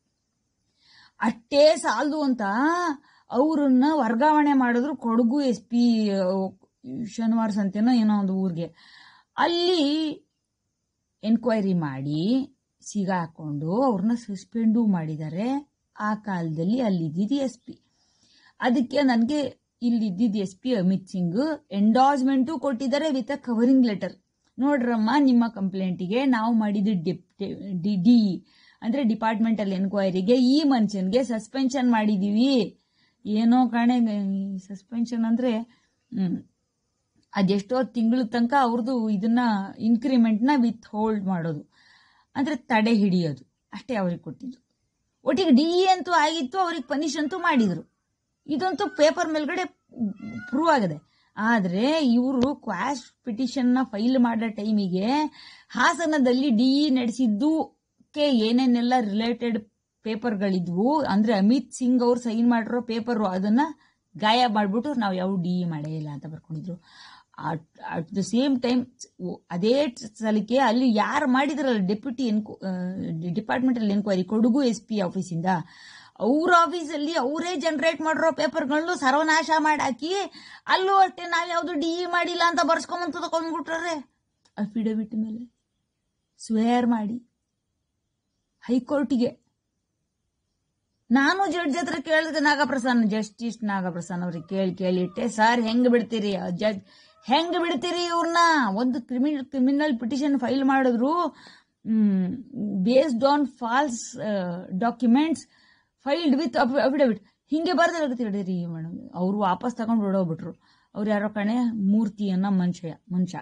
ಅಷ್ಟೇ ಸಾಲದು ಅಂತ ಅವ್ರನ್ನ ವರ್ಗಾವಣೆ ಮಾಡಿದ್ರು ಕೊಡಗು SP ಶನಿವಾರ ಸಂತೆನೋ ಏನೋ ಒಂದು ಊರಿಗೆ. ಅಲ್ಲಿ ಎನ್ಕ್ವೈರಿ ಮಾಡಿ ಸಿಗಾಕೊಂಡು ಅವ್ರನ್ನ ಸಸ್ಪೆಂಡು ಮಾಡಿದ್ದಾರೆ. ಆ ಕಾಲದಲ್ಲಿ ಅಲ್ಲಿದ್ದಿದ್ದು SP. ಅದಕ್ಕೆ ನನಗೆ ಇಲ್ಲಿದ್ದಿದ್ದು SP ಅಮಿತ್ ಸಿಂಗ್ ಎಂಡಾರ್ಸ್ಮೆಂಟು ಕೊಟ್ಟಿದ್ದಾರೆ ವಿತ್ ಅ ಕವರಿಂಗ್ ಲೆಟರ್. ನೋಡ್ರಮ್ಮ, ನಿಮ್ಮ ಕಂಪ್ಲೇಂಟಿಗೆ ನಾವು ಮಾಡಿದ DE ಅಂದ್ರೆ ಡಿಪಾರ್ಟ್ಮೆಂಟಲ್ ಎನ್ಕ್ವೈರಿಗೆ ಈ ಮನುಷ್ಯನ್ಗೆ ಸಸ್ಪೆನ್ಷನ್ ಮಾಡಿದೀವಿ. ಏನೋ ಕಾಣೆ ಸಸ್ಪೆನ್ಷನ್ ಅಂದ್ರೆ ಅದೆಷ್ಟೋ ತಿಂಗಳ ತನಕ ಅವ್ರದ್ದು ಇದನ್ನ ಇನ್ಕ್ರಿಮೆಂಟ್ನ ವಿತ್ ಹೋಲ್ಡ್ ಮಾಡೋದು, ಅಂದ್ರೆ ತಡೆ ಹಿಡಿಯೋದು, ಅಷ್ಟೇ ಅವ್ರಿಗೆ ಕೊಟ್ಟಿದ್ದು. ಒಟ್ಟಿಗೆ DE ಅಂತೂ ಆಗಿತ್ತು, ಅವ್ರಿಗೆ ಪನಿಷ್ ಅಂತೂ ಮಾಡಿದ್ರು. ಇದಂತೂ ಪೇಪರ್ ಮೇಲ್ಗಡೆ ಪ್ರೂವ್ ಆಗಿದೆ. ಆದ್ರೆ ಇವರು ಕ್ವಾಶ್ ಪಿಟಿಷನ್ನ ಫೈಲ್ ಮಾಡೋ ಟೈಮಿಗೆ ಹಾಸನದಲ್ಲಿ DE ನಡೆಸಿದ್ದಕ್ಕೆ ಏನೇನೆಲ್ಲ ರಿಲೇಟೆಡ್ ಪೇಪರ್ಗಳಿದ್ವು, ಅಂದ್ರೆ ಅಮಿತ್ ಸಿಂಗ್ ಅವ್ರು ಸೈನ್ ಮಾಡಿರೋ ಪೇಪರು, ಅದನ್ನ ಗಾಯಬ್ ಮಾಡಿಬಿಟ್ಟು ನಾವು ಯಾವ DE ಮಾಡೇ ಇಲ್ಲ ಅಂತ ಬರ್ಕೊಂಡಿದ್ರು. ಅಟ್ ದ ಸೇಮ್ ಟೈಮ್ ಅದೇ ಸಲಕ್ಕೆ ಅಲ್ಲಿ ಯಾರು ಮಾಡಿದ್ರಲ್ಲ ಡಿಪಾರ್ಟ್ಮೆಂಟಲ್ ಎನ್ಕ್ವೈರಿ ಕೊಡಗು SP ಆಫೀಸಿಂದ, ಅವ್ರ ಆಫೀಸಲ್ಲಿ ಅವರೇ ಜನರೇಟ್ ಮಾಡಿರೋ ಪೇಪರ್ಗಳನ್ನು ಸರ್ವನಾಶ ಮಾಡಾಕಿ ಅಲ್ಲೂ ಅಷ್ಟೇ ನಾವು ಯಾವುದು DE ಮಾಡಿಲ್ಲ ಅಂತ ಬರ್ಸ್ಕೊಂಬಂತ ತಗೊಂಡ್ಬಿಟ್ರೆ ಅಫಿಡವಿಟ್ ಮೇಲೆ ಸ್ವೇರ್ ಮಾಡಿ ಹೈಕೋರ್ಟಿಗೆ. ನಾನು ಜಡ್ಜ್ ಹತ್ರ ಕೇಳಿದ್ರೆ ಜಸ್ಟಿಸ್ ನಾಗಪ್ರಸನ್ನ ಅವ್ರಿಗೆ ಕೇಳಿಟ್ಟೆ, ಸರ್ ಹೆಂಗ್ ಬಿಡ್ತೀರಿ ಜಡ್ಜ್, ಹೆಂಗ್ ಬಿಡ್ತೀರಿ ಇವ್ರನ್ನ? ಒಂದು ಕ್ರಿಮಿನಲ್ ಪಿಟಿಷನ್ ಫೈಲ್ ಮಾಡಿದ್ರು based on false documents filed with affidavit, ಹಿಂಗೆ ಬರ್ದಿರಿ ಮೇಡಮ್. ಅವರು ವಾಪಸ್ ತಗೊಂಡು ಓಡೋಗ್ಬಿಟ್ರು. ಅವ್ರು ಯಾರೋ ಕಣೆ ಮೂರ್ತಿ ಅನ್ನೋ ಮನುಷ್ಯ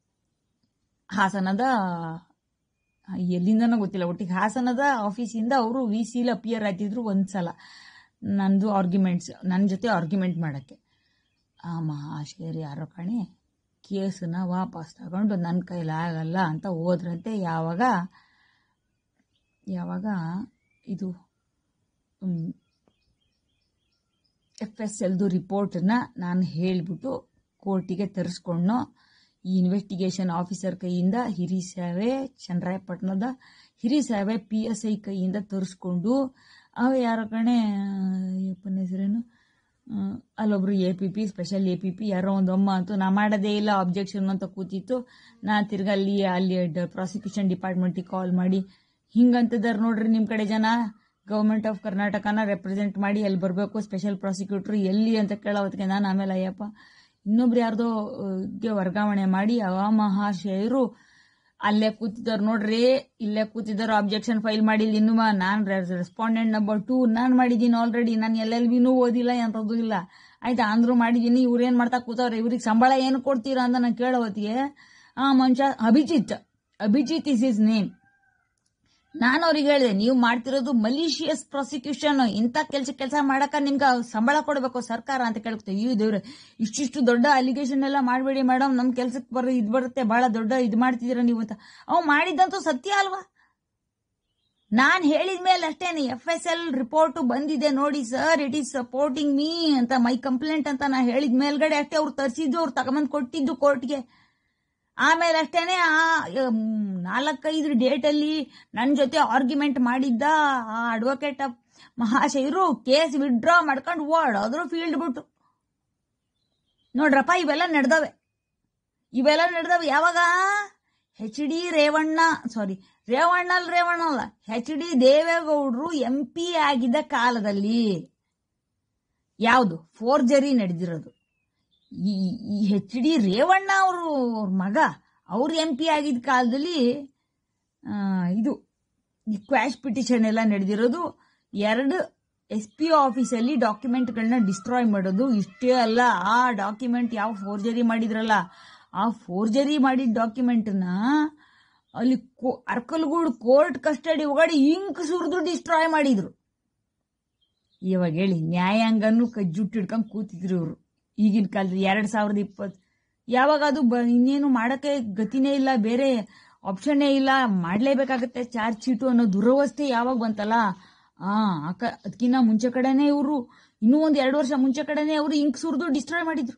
ಹಾಸನದ ಎಲ್ಲಿಂದನೋ ಗೊತ್ತಿಲ್ಲ, ಒಟ್ಟಿಗೆ ಹಾಸನದ ಆಫೀಸಿಂದ ಅವರು VCಲಿ ಅಪಿಯರ್ ಆಯ್ತಿದ್ರು ಒಂದ್ಸಲ ನಂದು ಆರ್ಗ್ಯುಮೆಂಟ್ಸ್, ನನ್ನ ಜೊತೆ ಆರ್ಗ್ಯುಮೆಂಟ್ ಮಾಡಕ್ಕೆ. ಆ ಮಹಾಶಯರು ಯಾರೋ ಕಣೆ ಕೇಸನ್ನ ವಾಪಸ್ ತಗೊಂಡು ನನ್ನ ಕೈಲಾಗಲ್ಲ ಅಂತ ಹೋದ್ರಂತೆ. ಯಾವಾಗ ಇದು FSLದು ರಿಪೋರ್ಟನ್ನ ನಾನು ಹೇಳಿಬಿಟ್ಟು ಕೋರ್ಟಿಗೆ ತರಿಸ್ಕೊಂಡು ಈ ಇನ್ವೆಸ್ಟಿಗೇಷನ್ ಆಫೀಸರ್ ಕೈಯಿಂದ ಹಿರಿಸಾವೆ, ಚನ್ನರಾಯಪಟ್ಟಣದ ಹಿರಿಸಾವೆ PSI ಕೈಯಿಂದ ತರಿಸ್ಕೊಂಡು, ಅವ ಯಾರೋ ಕಣೆ ಅಪ್ಪನ ಹೆಸರೇನು, ಅಲ್ಲೊಬ್ರು APP ಸ್ಪೆಷಲ್ APP ಯಾರೋ ಒಂದು ಅಮ್ಮ ಅಂತೂ ನಾ ಮಾಡೋದೇ ಇಲ್ಲ ಅಬ್ಜೆಕ್ಷನ್ ಅಂತ ಕೂತಿತ್ತು. ನಾ ತಿರ್ಗ ಅಲ್ಲಿ ಪ್ರಾಸಿಕ್ಯೂಷನ್ ಡಿಪಾರ್ಟ್ಮೆಂಟಿಗೆ ಕಾಲ್ ಮಾಡಿ ಹಿಂಗಂತಿದಾರೆ ನೋಡ್ರಿ ನಿಮ್ಮ ಕಡೆ ಜನ, ಗೌರ್ಮೆಂಟ್ ಆಫ್ ಕರ್ನಾಟಕನ ರೆಪ್ರೆಸೆಂಟ್ ಮಾಡಿ ಅಲ್ಲಿ ಬರಬೇಕು ಸ್ಪೆಷಲ್ ಪ್ರಾಸಿಕ್ಯೂಟರ್ ಎಲ್ಲಿ ಅಂತ ಕೇಳೋದಕ್ಕೆ ನಾನು ಆಮೇಲೆ ಅಯ್ಯಪ್ಪ ಇನ್ನೊಬ್ರು ಯಾರ್ದೋ ವರ್ಗಾವಣೆ ಮಾಡಿ ಅವ ಮಹಾಶಯರು ಅಲ್ಲೇ ಕೂತಿದ್ದಾರೆ ನೋಡ್ರಿ, ಇಲ್ಲೇ ಕೂತಿದ್ದಾರೆ, ಅಬ್ಜೆಕ್ಷನ್ ಫೈಲ್ ಮಾಡಿಲ್ಲ ಇನ್ನು, ನಾನು ರೆಸ್ಪಾಂಡೆಂಟ್ ನಂಬರ್ 2 ನಾನು ಮಾಡಿದ್ದೀನಿ ಆಲ್ರೆಡಿ, ನಾನು LLBನೂ ಓದಿಲ್ಲ ಎಂಥದ್ದು ಇಲ್ಲ ಆಯ್ತಾ, ಅಂದ್ರೂ ಮಾಡಿದ್ದೀನಿ. ಇವ್ರೇನ್ ಮಾಡ್ತಾ ಕೂತವ್ರೆ, ಇವ್ರಿಗೆ ಸಂಬಳ ಏನು ಕೊಡ್ತೀರಾ ಅಂತ ನಾನು ಕೇಳೋ ಹೊತ್ತಿಗೆ ಆ ಮನುಷ್ಯ ಅಭಿಜಿತ್ ಇಸ್ ಹಿಸ್ ನೇಮ್. ನಾನು ಅವ್ರಿಗೆ ಹೇಳಿದೆ, ನೀವು ಮಾಡ್ತಿರೋದು ಮಲಿಷಿಯಸ್ ಪ್ರಾಸಿಕ್ಯೂಷನ್, ಇಂಥ ಕೆಲಸ ಮಾಡಕ ನಿಮ್ಗೆ ಸಂಬಳ ಕೊಡಬೇಕು ಸರ್ಕಾರ ಅಂತ ಕೇಳ್ತೇವೆ. ಈ ದೇವ್ರೆ, ಇಷ್ಟಿಷ್ಟು ದೊಡ್ಡ ಅಲಿಗೇಷನ್ ಎಲ್ಲ ಮಾಡಬೇಡಿ ಮೇಡಮ್, ನಮ್ ಕೆಲ್ಸಕ್ಕೆ ಇದು ಬರುತ್ತೆ, ಬಹಳ ದೊಡ್ಡ ಇದು ಮಾಡ್ತಿದ್ದೀರಾ ನೀವು ಅಂತ. ಅವ್ ಮಾಡಿದ್ದಂತೂ ಸತ್ಯ ಅಲ್ವಾ? ನಾನ್ ಹೇಳಿದ ಮೇಲೆ ಅಷ್ಟೇನೆ FSL ರಿಪೋರ್ಟ್ ಬಂದಿದೆ ನೋಡಿ sir, it is supporting me ಅಂತ, ಮೈ ಕಂಪ್ಲೇಂಟ್ ಅಂತ ನಾ ಹೇಳಿದ ಮೇಲ್ಗಡೆ ಅಷ್ಟೇ ಅವ್ರು ತರಿಸಿದ್ದು, ಅವ್ರು ತಗೊಂಬಂದು ಕೊಟ್ಟಿದ್ದು ಕೋರ್ಟ್ಗೆ. ಆಮೇಲೆ ಅಷ್ಟೇನೆ ಆ 4-5 ಡೇಟಲ್ಲಿ ನನ್ನ ಜೊತೆ ಆರ್ಗ್ಯುಮೆಂಟ್ ಮಾಡಿದ್ದ ಆ ಅಡ್ವೊಕೇಟ್ ಮಹಾಶಯರು ಕೇಸ್ ವಿಡ್ರಾ ಮಾಡ್ಕೊಂಡು ಓಡೋದ್ರು ಫೀಲ್ಡ್ ಬಿಟ್ಟು. ನೋಡ್ರಪ್ಪ, ಇವೆಲ್ಲ ನಡೆದವೆ. ಯಾವಾಗ HD ರೇವಣ್ಣ ರೇವಣ್ಣ ಅಲ್ಲ, ಎಚ್ ಡಿ ದೇವೇಗೌಡರು MP ಆಗಿದ್ದ ಕಾಲದಲ್ಲಿ ಯಾವುದು ಫೋರ್ಜರಿ ನಡೆದಿರೋದು. ಈ ಎಚ್ ಡಿ ರೇವಣ್ಣ ಅವರು ಮಗ ಅವ್ರು MP ಆಗಿದ್ದ ಕಾಲದಲ್ಲಿ ಇದು ಕ್ವಾಶ್ ಪಿಟಿಷನ್ ಎಲ್ಲ ನಡೆದಿರೋದು. 2 SP ಆಫೀಸಲ್ಲಿ ಡಾಕ್ಯುಮೆಂಟ್ಗಳನ್ನ ಡಿಸ್ಟ್ರಾಯ್ ಮಾಡೋದು. ಇಷ್ಟೇ ಅಲ್ಲ, ಆ ಡಾಕ್ಯುಮೆಂಟ್ ಯಾವ ಫೋರ್ಜರಿ ಮಾಡಿದ್ರಲ್ಲ, ಆ ಫೋರ್ಜರಿ ಮಾಡಿದ ಡಾಕ್ಯುಮೆಂಟ್ನ ಅಲ್ಲಿ ಅರ್ಕಲ್ಗೂಡು ಕೋರ್ಟ್ ಕಸ್ಟಡಿ ಒಳಗಡೆ ಇಂಕ್ ಸುರಿದು ಡಿಸ್ಟ್ರಾಯ್ ಮಾಡಿದ್ರು. ಇವಾಗ ಹೇಳಿ, ನ್ಯಾಯಾಂಗನೂ ಜುಟ್ಟು ಹಿಡ್ಕೊಂಡು ಕೂತಿದ್ರು ಇವರು ಈಗಿನ ಕಾಲದಲ್ಲಿ 2020. ಯಾವಾಗ ಅದು ಇನ್ನೇನು ಮಾಡಕ್ಕೆ ಗತಿನೇ ಇಲ್ಲ, ಬೇರೆ ಆಪ್ಷನ್ನೇ ಇಲ್ಲ, ಮಾಡಲೇಬೇಕಾಗತ್ತೆ ಚಾರ್ಜ್ ಶೀಟು ಅನ್ನೋ ದುರವಸ್ಥೆ ಯಾವಾಗ ಬಂತಲ್ಲ, ಅದಕ್ಕಿಂತ ಮುಂಚೆ ಕಡೆನೆ ಇವರು, ಇನ್ನೂ 1-2 ವರ್ಷ ಮುಂಚೆ ಕಡೆನೆ ಅವರು ಇಂಕ್ ಸುರಿದು ಡಿಸ್ಟ್ರಾಯ್ ಮಾಡಿದ್ರು.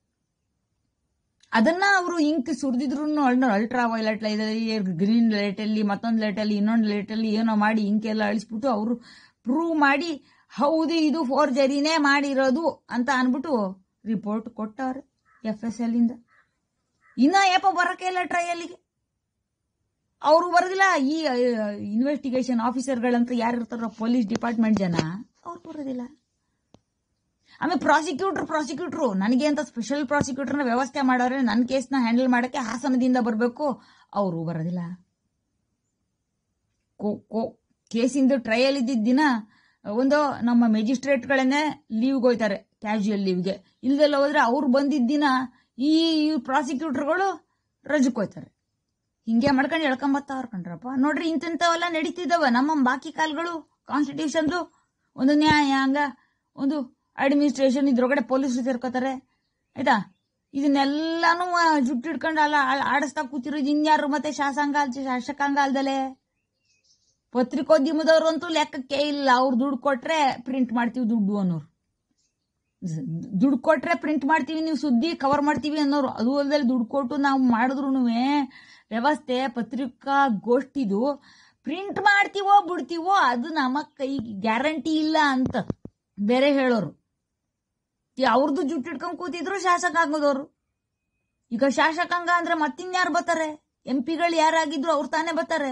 ಅದನ್ನ ಅವರು ಇಂಕ್ ಸುರಿದಿದ್ರು ಅಲ್ಟ್ರಾ ವೈಲೆಟ್ ಗ್ರೀನ್ ಲೈಟಲ್ಲಿ, ಮತ್ತೊಂದು ಲೈಟಲ್ಲಿ, ಇನ್ನೊಂದು ಲೈಟಲ್ಲಿ ಏನೋ ಮಾಡಿ ಇಂಕ್ ಎಲ್ಲ ಅಳಿಸ್ಬಿಟ್ಟು ಅವರು ಪ್ರೂವ್ ಮಾಡಿ ಹೌದು ಇದು ಫೋರ್ಜರಿನೇ ಮಾಡಿರೋದು ಅಂತ ಅನ್ಬಿಟ್ಟು ರಿಪೋರ್ಟ್ ಕೊಟ್ಟವ್ರೆ FSL ಇಂದ. ಇನ್ನ ಏಪ ಬರಕ್ಕೆ ಇಲ್ಲ ಟ್ರಯಲ್ಗೆ, ಅವರು ಬರೋದಿಲ್ಲ. ಈ ಇನ್ವೆಸ್ಟಿಗೇಷನ್ ಆಫೀಸರ್ಗಳಂತ ಯಾರು ಇರ್ತಾರೋ ಪೊಲೀಸ್ ಡಿಪಾರ್ಟ್ಮೆಂಟ್ ಜನ, ಅವ್ರು ಬರೋದಿಲ್ಲ. ಆಮೇಲೆ ಪ್ರಾಸಿಕ್ಯೂಟ್ರು ನನಗೆ ಅಂತ ಸ್ಪೆಷಲ್ ಪ್ರಾಸಿಕ್ಯೂಟರ್ನ ವ್ಯವಸ್ಥೆ ಮಾಡೋರೆ, ನನ್ನ ಕೇಸ್ನ ಹ್ಯಾಂಡಲ್ ಮಾಡಕ್ಕೆ ಹಾಸನದಿಂದ ಬರಬೇಕು, ಅವರು ಬರೋದಿಲ್ಲ. ಕೇಸಿಂದು ಟ್ರಯಲ್ ಇದ್ದಿದ್ದ ದಿನ ಒಂದು ನಮ್ಮ ಮೆಜಿಸ್ಟ್ರೇಟ್ಗಳನ್ನೇ ಲೀವ್ಗೆ ಹೋಯ್ತಾರೆ, ಕ್ಯಾಶುಯಲ್ ಲೀವ್ಗೆ. ಇಲ್ದೆಲ್ಲ ಹೋದ್ರೆ ಅವ್ರು ಬಂದಿದ್ದ ದಿನ ಈ ಪ್ರಾಸಿಕ್ಯೂಟರ್ಗಳು ರಜಕ್ಕೆ ಹೋಯ್ತಾರೆ. ಹಿಂಗೆ ಮಾಡ್ಕೊಂಡು ಎಳ್ಕೊಂಬತ್ತಾವ್ರ ಕಣ್ರಪ್ಪ. ನೋಡ್ರಿ, ಇಂಥವೆಲ್ಲ ನಡೀತಿದ್ದಾವ ನಮ್ಮ ಬಾಕಿ ಕಾಲ್ಗಳು. ಕಾನ್ಸ್ಟಿಟ್ಯೂಷನ್ದು ಒಂದು ನ್ಯಾಯಾಂಗ, ಒಂದು ಅಡ್ಮಿನಿಸ್ಟ್ರೇಷನ್, ಇದ್ರೊಳಗಡೆ ಪೊಲೀಸರು ಸೇರ್ಕೋತಾರೆ. ಆಯ್ತಾ? ಇದನ್ನೆಲ್ಲಾನು ಜುಟ್ಟು ಹಿಡ್ಕೊಂಡು ಆಡಿಸ್ತಾ ಕೂತಿರೋದು ಇನ್ಯಾರು? ಮತ್ತೆ ಶಾಸಕಾಂಗ ಅಲ್ದಲೆ ಪತ್ರಿಕೋದ್ಯಮದವ್ರು ಅಂತೂ ಲೆಕ್ಕಕ್ಕೆ ಇಲ್ಲ. ಅವ್ರು ದುಡ್ಡು ಕೊಟ್ರೆ ಪ್ರಿಂಟ್ ಮಾಡ್ತೀವಿ ದುಡ್ಡು ಅನ್ನೋರು, ದುಡ್ಡು ಕೊಟ್ರೆ ಪ್ರಿಂಟ್ ಮಾಡ್ತೀವಿ, ನೀವು ಸುದ್ದಿ ಕವರ್ ಮಾಡ್ತೀವಿ ಅನ್ನೋರು. ಅದು ಅಲ್ಲದೆ ದುಡ್ಡು ಕೊಟ್ಟು ನಾವು ಮಾಡಿದ್ರು ವ್ಯವಸ್ಥೆ ಪತ್ರಿಕಾಗೋಷ್ಠಿದು ಪ್ರಿಂಟ್ ಮಾಡ್ತೀವೋ ಬಿಡ್ತೀವೋ ಅದು ನಮ್ಮ ಕೈ ಗ್ಯಾರಂಟಿ ಇಲ್ಲ ಅಂತ ಬೇರೆ ಹೇಳೋರು. ಅವ್ರದ್ದು ಜುಟ್ಟು ಹಿಡ್ಕೊಂಡು ಕೂತಿದ್ರು ಶಾಸಕಾಂಗದವರು. ಈಗ ಶಾಸಕಾಂಗ ಅಂದ್ರೆ ಮತ್ತಿನ್ಯಾರು ಬರ್ತಾರೆ? MP ಗಳು ಯಾರಾಗಿದ್ರು ಅವ್ರು ತಾನೇ ಬರ್ತಾರೆ.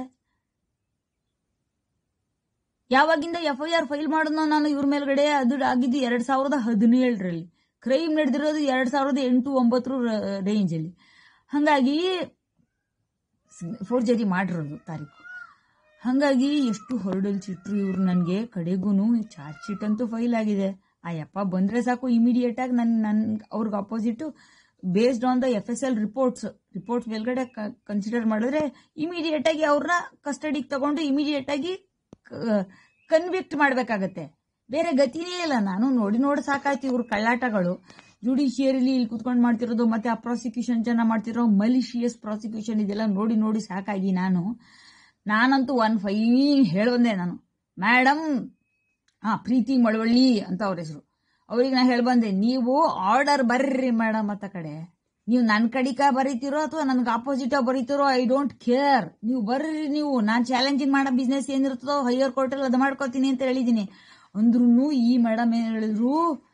ಯಾವಾಗಿಂದ FIR ಫೈಲ್ ಮಾಡೋದು ನಾನು ಇವ್ರ ಮೇಲ್ಗಡೆ? ಅದು ಆಗಿದ್ದು 2017ರಲ್ಲಿ. ಕ್ರೈಮ್ ನಡೆದಿರೋದು 2008-9 ರೇಂಜಲ್ಲಿ. ಹಾಗಾಗಿ ಫೋರ್ಜರಿ ಮಾಡಿರೋದು ತಾರೀಕು. ಹಾಗಾಗಿ ಎಷ್ಟು ಹೊರಡಲ್ಸ್ ಇಟ್ರು ಇವ್ರು ನನಗೆ. ಕಡೆಗೂ ಚಾರ್ಜ್ ಶೀಟ್ ಅಂತೂ ಫೈಲ್ ಆಗಿದೆ. ಆ ಯಪ್ಪ ಬಂದರೆ ಸಾಕು, ಇಮಿಡಿಯೇಟ್ ಆಗಿ ಅವ್ರಿಗೆ opposite based on the FSL reports ಮೇಲ್ಗಡೆ ಕನ್ಸಿಡರ್ ಮಾಡಿದ್ರೆ ಇಮಿಡಿಯೇಟ್ ಆಗಿ ಅವ್ರನ್ನ ಕಸ್ಟಡಿಗೆ ತಗೊಂಡು ಇಮಿಡಿಯೇಟ್ ಆಗಿ ಕನ್ವಿಕ್ಟ್ ಮಾಡಬೇಕಾಗತ್ತೆ. ಬೇರೆ ಗತಿನೇ ಇಲ್ಲ. ನಾನು ನೋಡಿ ಸಾಕಾಯ್ತು ಇವ್ರ ಕಳ್ಳಾಟಗಳು. ಜುಡಿಷಿಯರಿಲಿ ಇಲ್ಲಿ ಕುತ್ಕೊಂಡು ಮಾಡ್ತಿರೋದು, ಮತ್ತೆ ಆ ಪ್ರಾಸಿಕ್ಯೂಷನ್ ಜನ ಮಾಡ್ತಿರೋ ಮಲಿಷಿಯಸ್ ಪ್ರಾಸಿಕ್ಯೂಷನ್, ಇದೆಲ್ಲ ನೋಡಿ ಸಾಕಾಗಿ ನಾನಂತೂ ಹೇಳಬಂದೆ ನಾನು. ಮೇಡಮ್, ಪ್ರೀತಿ ಮಳವಳ್ಳಿ ಅಂತ ಅವ್ರ ಹೆಸರು, ಅವ್ರಿಗೆ ನಾ ಹೇಳ್ಬಂದೆ, ನೀವು ಆರ್ಡರ್ ಬರ್ರಿ ಮೇಡಮ್ ಅಂತ ಕಡೆ. ನೀವು ನನ್ನ ಕಡಿಕ ಬರೀತಿರೋ ಅಥವಾ ನನ್ಗೆ ಆಪೋಸಿಟ್ ಬರೀತಿರೋ, ಐ ಡೋಂಟ್ ಕೇರ್. ನೀವು ಬರ್ರಿ, ನೀವು ನಾನು ಚಾಲೆಂಜಿಂಗ್ ಮಾಡೋ ಬಿಸ್ನೆಸ್ ಏನಿರ್ತದೋ ಹೈಯರ್ ಕೋರ್ಟಲ್ಲಿ ಅದು ಮಾಡ್ಕೋತೀನಿ ಅಂತ ಹೇಳಿದ್ದೀನಿ ಅಂದ್ರೂ ಈ ಮೇಡಮ್ ಏನ್ ಹೇಳಿದ್ರು,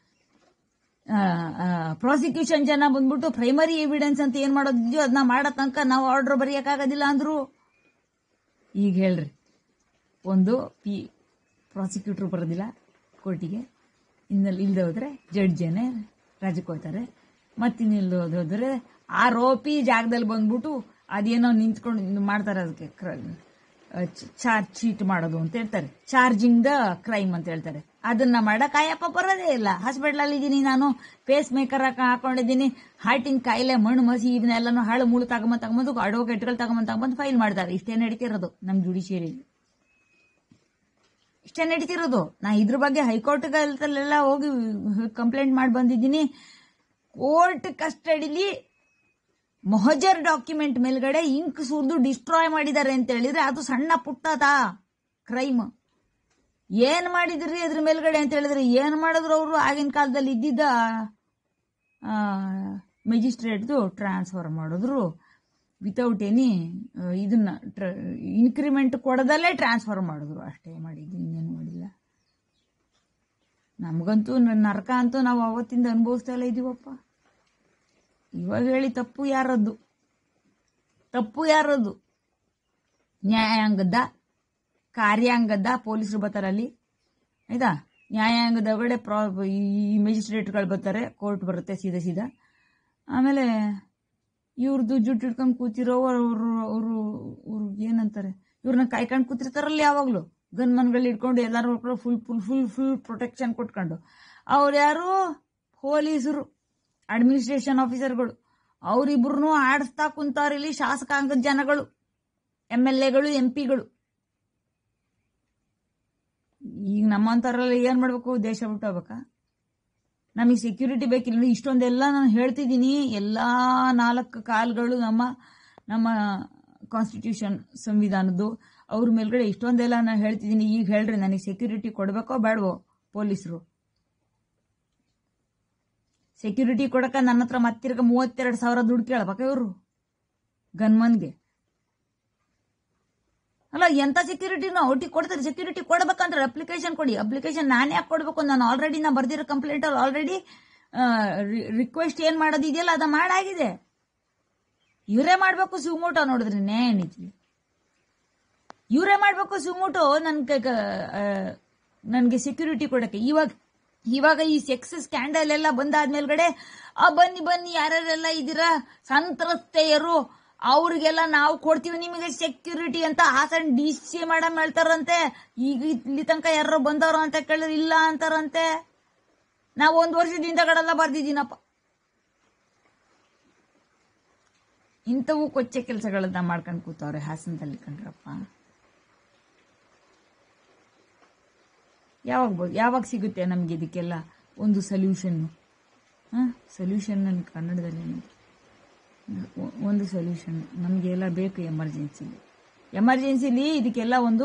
ಪ್ರಾಸಿಕ್ಯೂಷನ್ ಜನ ಬಂದ್ಬಿಟ್ಟು ಪ್ರೈಮರಿ ಎವಿಡೆನ್ಸ್ ಅಂತ ಏನ್ ಮಾಡೋದಿದ್ಯೋ ಅದನ್ನ ಮಾಡೋ ತನಕ ನಾವು ಆರ್ಡರ್ ಬರೆಯಕ್ಕಾಗೋದಿಲ್ಲ ಅಂದ್ರು. ಈಗ ಹೇಳ್ರಿ, ಒಂದು ಪ್ರಾಸಿಕ್ಯೂಟರ್ ಬರೋದಿಲ್ಲ ಕೋರ್ಟಿಗೆ, ಇಲ್ಲದೆ ಹೋದ್ರೆ ಜಡ್ಜೇನೆ ರಜಕ್ಕೆ ಹೋಗ್ತಾರೆ. ಮತ್ತಿನ್ನಿಲ್ಲದೆ ಹೋದ್ರೆ ಆರೋಪಿ ಜಾಗದಲ್ಲಿ ಬಂದ್ಬಿಟ್ಟು ಅದೇನೋ ನಿಂತ್ಕೊಂಡು ಮಾಡ್ತಾರೆ, ಅದಕ್ಕೆ ಚಾರ್ಜ್ ಶೀಟ್ ಮಾಡೋದು ಅಂತ ಹೇಳ್ತಾರೆ, ಚಾರ್ಜಿಂಗ್ ದ ಕ್ರೈಮ್ ಅಂತ ಹೇಳ್ತಾರೆ. ಅದನ್ನ ಮಾಡಕ್ ಅಯ್ಯಪ್ಪ ಬರೋದೇ ಇಲ್ಲ. ಹಾಸ್ಪಿಟಲ್ ಇದ್ದೀನಿ ನಾನು, ಪೇಸ್ ಮೇಕರ್ ಹಾಕೊಂಡಿದ್ದೀನಿ, ಹಾರ್ಟಿನ ಕಾಯಿಲೆ, ಮಣ್ಣು ಮಸಿ ಇವನ್ನೆಲ್ಲಾನು ಹಾಳು ಮೂಳು ತಗೊಂಬಂದು ಅಡ್ವೊಕೇಟ್ಗಳು ತಗೊಂಬಂದು ಫೈಲ್ ಮಾಡ್ತಾರೆ. ಇಷ್ಟೇ ನಡೀತಿರೋದು ನಮ್ಮ ಜುಡಿಷಿಯರಿ, ಇಷ್ಟೇ ನಡೀತಿರೋದು. ನಾ ಇದ್ರ ಬಗ್ಗೆ ಹೈಕೋರ್ಟ್ಗಲ್ಲೆಲ್ಲ ಹೋಗಿ ಕಂಪ್ಲೇಂಟ್ ಮಾಡಿ ಬಂದಿದ್ದೀನಿ. ಕೋರ್ಟ್ ಕಸ್ಟಡಿಲಿ ಮೊಹಜರ್ ಡಾಕ್ಯುಮೆಂಟ್ ಮೇಲ್ಗಡೆ ಇಂಕ್ ಸುರಿದು ಡಿಸ್ಟ್ರಾಯ್ ಮಾಡಿದ್ದಾರೆ ಅಂತ ಹೇಳಿದ್ರೆ ಅದು ಸಣ್ಣ ಪುಟ್ಟದ ಕ್ರೈಮ್. ಏನ್ ಮಾಡಿದ್ರಿ ಅದ್ರ ಮೇಲ್ಗಡೆ ಅಂತ ಹೇಳಿದ್ರೆ ಏನ್ ಮಾಡಿದ್ರು ಅವರು? ಆಗಿನ ಕಾಲದಲ್ಲಿ ಇದ್ದಿದ್ದ ಮೆಜಿಸ್ಟ್ರೇಟ್ದು ಟ್ರಾನ್ಸ್ಫರ್ ಮಾಡಿದ್ರು, ವಿತೌಟ್ ಎನಿ ಇದನ್ನ ಇನ್ಕ್ರಿಮೆಂಟ್ ಕೊಡದಲ್ಲೇ ಟ್ರಾನ್ಸ್ಫರ್ ಮಾಡಿದ್ರು. ಅಷ್ಟೇ ಮಾಡಿದ್ದು, ಇನ್ನೇನು ಮಾಡಿಲ್ಲ. ನಮಗಂತೂ ನರಕ ಅಂತೂ ನಾವು ಅವತ್ತಿಂದ ಅನುಭವಿಸ್ತಾ ಇಲ್ಲ ಇದೀವಪ್ಪ. ಇವಾಗ ಹೇಳಿ ತಪ್ಪು ಯಾರದ್ದು? ನ್ಯಾಯಾಂಗದ ಕಾರ್ಯಾಂಗದ ಪೊಲೀಸರು ಬರ್ತಾರೆ ಅಲ್ಲಿ, ಆಯ್ತಾ. ನ್ಯಾಯಾಂಗದ ಒಳಗಡೆ ಈ ಮ್ಯಾಜಿಸ್ಟ್ರೇಟ್ಗಳು ಬರ್ತಾರೆ, ಕೋರ್ಟ್ ಬರುತ್ತೆ ಸೀದಾ. ಆಮೇಲೆ ಇವ್ರದ್ದು ಜುಟ್ಟು ಹಿಡ್ಕೊಂಡು ಕೂತಿರೋ ಅವರು ಏನಂತಾರೆ, ಇವ್ರನ್ನ ಕಾಯ್ಕೊಂಡು ಕೂತಿರ್ತಾರಲ್ಲ ಯಾವಾಗಲೂ, ಗನ್ ಮನ್ಗಳು ಇಟ್ಕೊಂಡು ಎಲ್ಲರೂ ಫುಲ್ ಪ್ರೊಟೆಕ್ಷನ್ ಕೊಟ್ಕೊಂಡು. ಅವ್ರು ಯಾರು? ಪೊಲೀಸರು, ಅಡ್ಮಿನಿಸ್ಟ್ರೇಷನ್ ಆಫೀಸರ್ಗಳು. ಅವರಿಬ್ರು ಆಡಿಸ್ತಾ ಕುಂತಾರ ಇಲ್ಲಿ ಶಾಸಕಾಂಗದ ಜನಗಳು, MLAಗಳು, MP ಗಳು. ಈಗ ನಮ್ಮಂತಾರಲ್ಲ ಏನ್ ಮಾಡ್ಬೇಕು? ದೇಶ ಬಿಟ್ಟು ಹೋಗ್ಬೇಕಾ? ನಮಗೆ ಸೆಕ್ಯೂರಿಟಿ ಬೇಕಿಲ್ಲ. ಇಷ್ಟೊಂದೆಲ್ಲ ನಾನು ಹೇಳ್ತಿದ್ದೀನಿ. ಎಲ್ಲಾ 4 ಕಾಲ್ಗಳು ನಮ್ಮ ಕಾನ್ಸ್ಟಿಟ್ಯೂಷನ್ ಸಂವಿಧಾನದ್ದು. ಅವ್ರ ಮೇಲ್ಗಡೆ ಇಷ್ಟೊಂದೆಲ್ಲ ನಾನು ಹೇಳ್ತಿದ್ದೀನಿ. ಈಗ ಹೇಳ್ರಿ, ನನಗೆ ಸೆಕ್ಯೂರಿಟಿ ಕೊಡ್ಬೇಕೋ ಬೇಡವೋ? ಪೊಲೀಸರು ಸೆಕ್ಯೂರಿಟಿ ಕೊಡಕ ನನ್ನ ಹತ್ರ ಮತ್ತಿರ್ಗ 32,000 ದುಡ್ಡು ಕೇಳ್ಬೇಕ ಇವರು ಗನ್ಮನ್ಗೆ? ಅಲ್ಲ, ಎಂತ ಸೆಕ್ಯೂರಿಟಿನ ಒಟ್ಟಿ ಕೊಡ್ತಾರೆ? ಸೆಕ್ಯೂರಿಟಿ ಕೊಡ್ಬೇಕಂದ್ರೆ ಅಪ್ಲಿಕೇಶನ್ ಕೊಡಿ. ಅಪ್ಲಿಕೇಶನ್ ನಾನು ಯಾಕೆ ಕೊಡ್ಬೇಕು? ನಾನು ಆಲ್ರೆಡಿ ಬರ್ದಿರೋ ಕಂಪ್ಲೇಂಟ್ ಅಲ್ಲಿ ಆಲ್ರೆಡಿ ರಿಕ್ವೆಸ್ಟ್ ಏನ್ ಮಾಡೋದಿದೆಯಲ್ಲ ಅದ ಮಾಡಾಗಿದೆ. ಇವರೇ ಮಾಡ್ಬೇಕು ಸುಮೋಟೋ. ನೋಡಿದ್ರಿ ನ್ಯಾಯ ನೀತಿ ಇವರೇ ಮಾಡ್ಬೇಕು ಸುಮೋಟೋ ನನ್ಗೆ ಸೆಕ್ಯೂರಿಟಿ ಕೊಡಕ್ಕೆ. ಇವಾಗ ಈ ಸೆಕ್ಸ್ ಸ್ಕ್ಯಾಂಡಲ್ ಎಲ್ಲ ಬಂದಾದ್ಮೇಲ್ಗಡೆ ಬನ್ನಿ ಯಾರ್ಯಾರೆಲ್ಲ ಇದ್ದೀರಾ ಸಂತ್ರಸ್ತೆಯರು, ಅವ್ರಿಗೆಲ್ಲ ನಾವು ಕೊಡ್ತೀವಿ ನಿಮಗೆ ಸೆಕ್ಯೂರಿಟಿ ಅಂತ ಹಾಸನ್ DC ಮೇಡಮ್ ಹೇಳ್ತಾರಂತೆ. ಈಗ ಇಲ್ಲಿ ತನಕ ಯಾರೋ ಬಂದವರು ಅಂತ ಕೇಳಿದ್ರೆ ಇಲ್ಲ ಅಂತಾರಂತೆ. ನಾವು 1 ವರ್ಷದಿಂದ ಕಡೆಲ್ಲ ಬರ್ದಿದ್ದೀನಪ್ಪ. ಇಂಥವು ಕೊಚ್ಚೆ ಕೆಲಸಗಳನ್ನ ಮಾಡ್ಕೊಂಡು ಕೂತವ್ರೆ ಹಾಸನದಲ್ಲಿ ಕಂಡ್ರಪ್ಪ. ಯಾವಾಗ ಸಿಗುತ್ತೆ ನಮ್ಗೆ ಇದಕ್ಕೆಲ್ಲ ಒಂದು ಸೊಲ್ಯೂಷನ್? ಸೊಲ್ಯೂಷನ್ ನನ್ನ ಕನ್ನಡದಲ್ಲಿ ಒಂದು ಸೊಲ್ಯೂಷನ್ ನಮಗೆಲ್ಲ ಬೇಕು. ಎಮರ್ಜೆನ್ಸಿಲಿ ಇದಕ್ಕೆಲ್ಲ ಒಂದು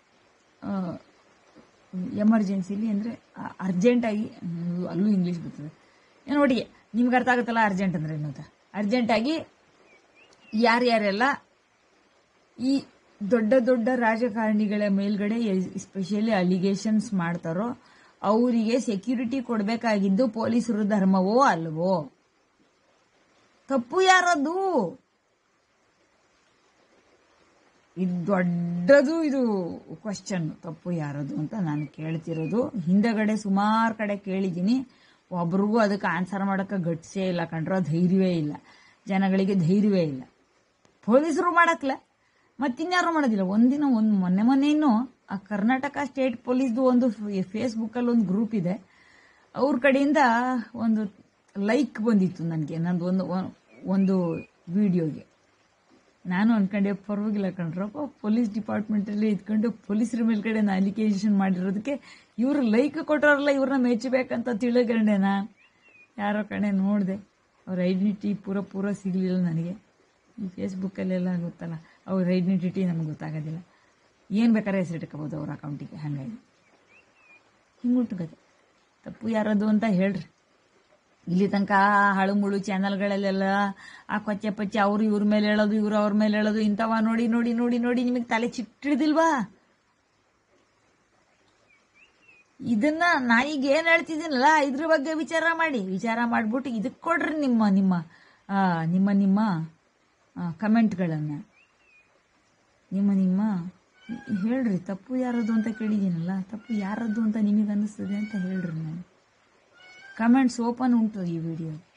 ಎಮರ್ಜೆನ್ಸಿಲಿ ಅಂದರೆ ಅರ್ಜೆಂಟಾಗಿ, ಅಲ್ಲೂ ಇಂಗ್ಲೀಷ್ ಬರ್ತದೆ ನೋಡಿ, ನಿಮ್ಗೆ ಅರ್ಥ ಆಗುತ್ತಲ್ಲ ಅರ್ಜೆಂಟ್ ಅಂದ್ರೆ ಏನು ಅಂತ. ಅರ್ಜೆಂಟಾಗಿ ಯಾರ್ಯಾರೆಲ್ಲ ಈ ದೊಡ್ಡ ರಾಜಕಾರಣಿಗಳ ಮೇಲ್ಗಡೆ ಎಸ್ಪೆಷಲಿ ಅಲಿಗೇಷನ್ಸ್ ಮಾಡ್ತಾರೋ ಅವರಿಗೆ ಸೆಕ್ಯೂರಿಟಿ ಕೊಡಬೇಕಾಗಿದ್ದು ಪೊಲೀಸರು ಧರ್ಮವೋ ಅಲ್ವೋ? ತಪ್ಪು ಯಾರದು? ಇದು ದೊಡ್ಡದು, ಇದು ಕ್ವಶನ್. ತಪ್ಪು ಯಾರದು ಅಂತ ನಾನು ಕೇಳ್ತಿರೋದು. ಹಿಂದಗಡೆ ಸುಮಾರು ಕಡೆ ಕೇಳಿದ್ದೀನಿ, ಒಬ್ರಿಗೂ ಅದಕ್ಕೆ ಆನ್ಸರ್ ಮಾಡೋಕೆ ಗಟ್ಸೇ ಇಲ್ಲ ಕಂಡ್ರೋ, ಧೈರ್ಯವೇ ಇಲ್ಲ ಜನಗಳಿಗೆ, ಧೈರ್ಯವೇ ಇಲ್ಲ. ಪೊಲೀಸರು ಮಾಡಕ್ಲ ಮತ್ತಿನ್ಯಾರು ಮಾಡೋದಿಲ್ಲ. ಮೊನ್ನೆ ಇನ್ನು ಆ ಕರ್ನಾಟಕ ಸ್ಟೇಟ್ ಪೊಲೀಸ್ದು ಒಂದು ಫೇಸ್ಬುಕ್ಕಲ್ಲಿ ಒಂದು ಗ್ರೂಪ್ ಇದೆ, ಅವ್ರ ಕಡೆಯಿಂದ ಒಂದು ಲೈಕ್ ಬಂದಿತ್ತು ನನಗೆ, ನಂದು ಒಂದು ವಿಡಿಯೋಗೆ. ನಾನು ಅನ್ಕೊಂಡೆ ಪರವಾಗಿಲ್ಲ ಕಣ್ರಪ್ಪ, ಪೊಲೀಸ್ ಡಿಪಾರ್ಟ್ಮೆಂಟಲ್ಲಿ ಇದ್ಕೊಂಡು ಪೊಲೀಸರ ಮೇಲ್ಗಡೆ ಅಲಿಗೇಷನ್ ಮಾಡಿರೋದಕ್ಕೆ ಇವ್ರು ಲೈಕ್ ಕೊಟ್ಟರಲ್ಲ, ಇವ್ರನ್ನ ಮೆಚ್ಚಬೇಕಂತ ತಿಳಿಗಂಡೆನಾ. ಯಾರೋ ಕಡೆ ನೋಡಿದೆ, ಅವ್ರ ಐಡೆಂಟಿಟಿ ಪೂರ ಸಿಗಲಿಲ್ಲ ನನಗೆ. ಈ ಫೇಸ್ಬುಕ್ಕಲ್ಲೆಲ್ಲ ಗೊತ್ತಲ್ಲ, ಅವ್ರ ಐಡೆಂಟಿಟಿ ನಮ್ಗೆ ಗೊತ್ತಾಗೋದಿಲ್ಲ. ಏನು ಬೇಕಾದ್ರೆ ಹೆಸರಿಟ್ಕೋಬೋದು ಅವ್ರ ಅಕೌಂಟಿಗೆ. ಹಾಗಾಗಿ ಹಿಂಗುಂಟುಗದೆ. ತಪ್ಪು ಯಾರದು ಅಂತ ಹೇಳ್ರಿ. ಇಲ್ಲಿ ತನಕ ಹಳು ಮುಳು ಚಾನಲ್ಗಳಲ್ಲೆಲ್ಲ ಆ ಕೊಚ್ಚೆ ಪಚ್ಚೆ ಅವ್ರು ಇವ್ರ ಮೇಲೆ ಹೇಳೋದು, ಇವ್ರು ಅವ್ರ ಮೇಲೆ ಹೇಳೋದು, ಇಂಥವ ನೋಡಿ ನೋಡಿ ನೋಡಿ ನೋಡಿ ನಿಮಗೆ ತಲೆ ಚಿಟ್ಟಿಡಿದಿಲ್ವಾ? ಇದನ್ನ ನಾ ಈಗ ಏನ್ ಹೇಳ್ತಿದ್ದೀನಲ್ಲ, ಇದ್ರ ಬಗ್ಗೆ ವಿಚಾರ ಮಾಡ್ಬಿಟ್ಟು ಇದಕ್ಕೆ ಕೊಡ್ರಿ ನಿಮ್ಮ ಕಮೆಂಟ್ಗಳನ್ನ. ನಿಮ್ಮ ಹೇಳ್ರಿ, ತಪ್ಪು ಯಾರದು ಅಂತ ಕೇಳಿದ್ದೀನಲ್ಲ, ತಪ್ಪು ಯಾರದ್ದು ಅಂತ ನಿಮಗೆ ಅನ್ನಿಸ್ತದೆ ಅಂತ ಹೇಳ್ರಿ. ನಾನು ಕಮೆಂಟ್ಸ್ ಓಪನ್ ಉಂಟು ಈ ವಿಡಿಯೋ.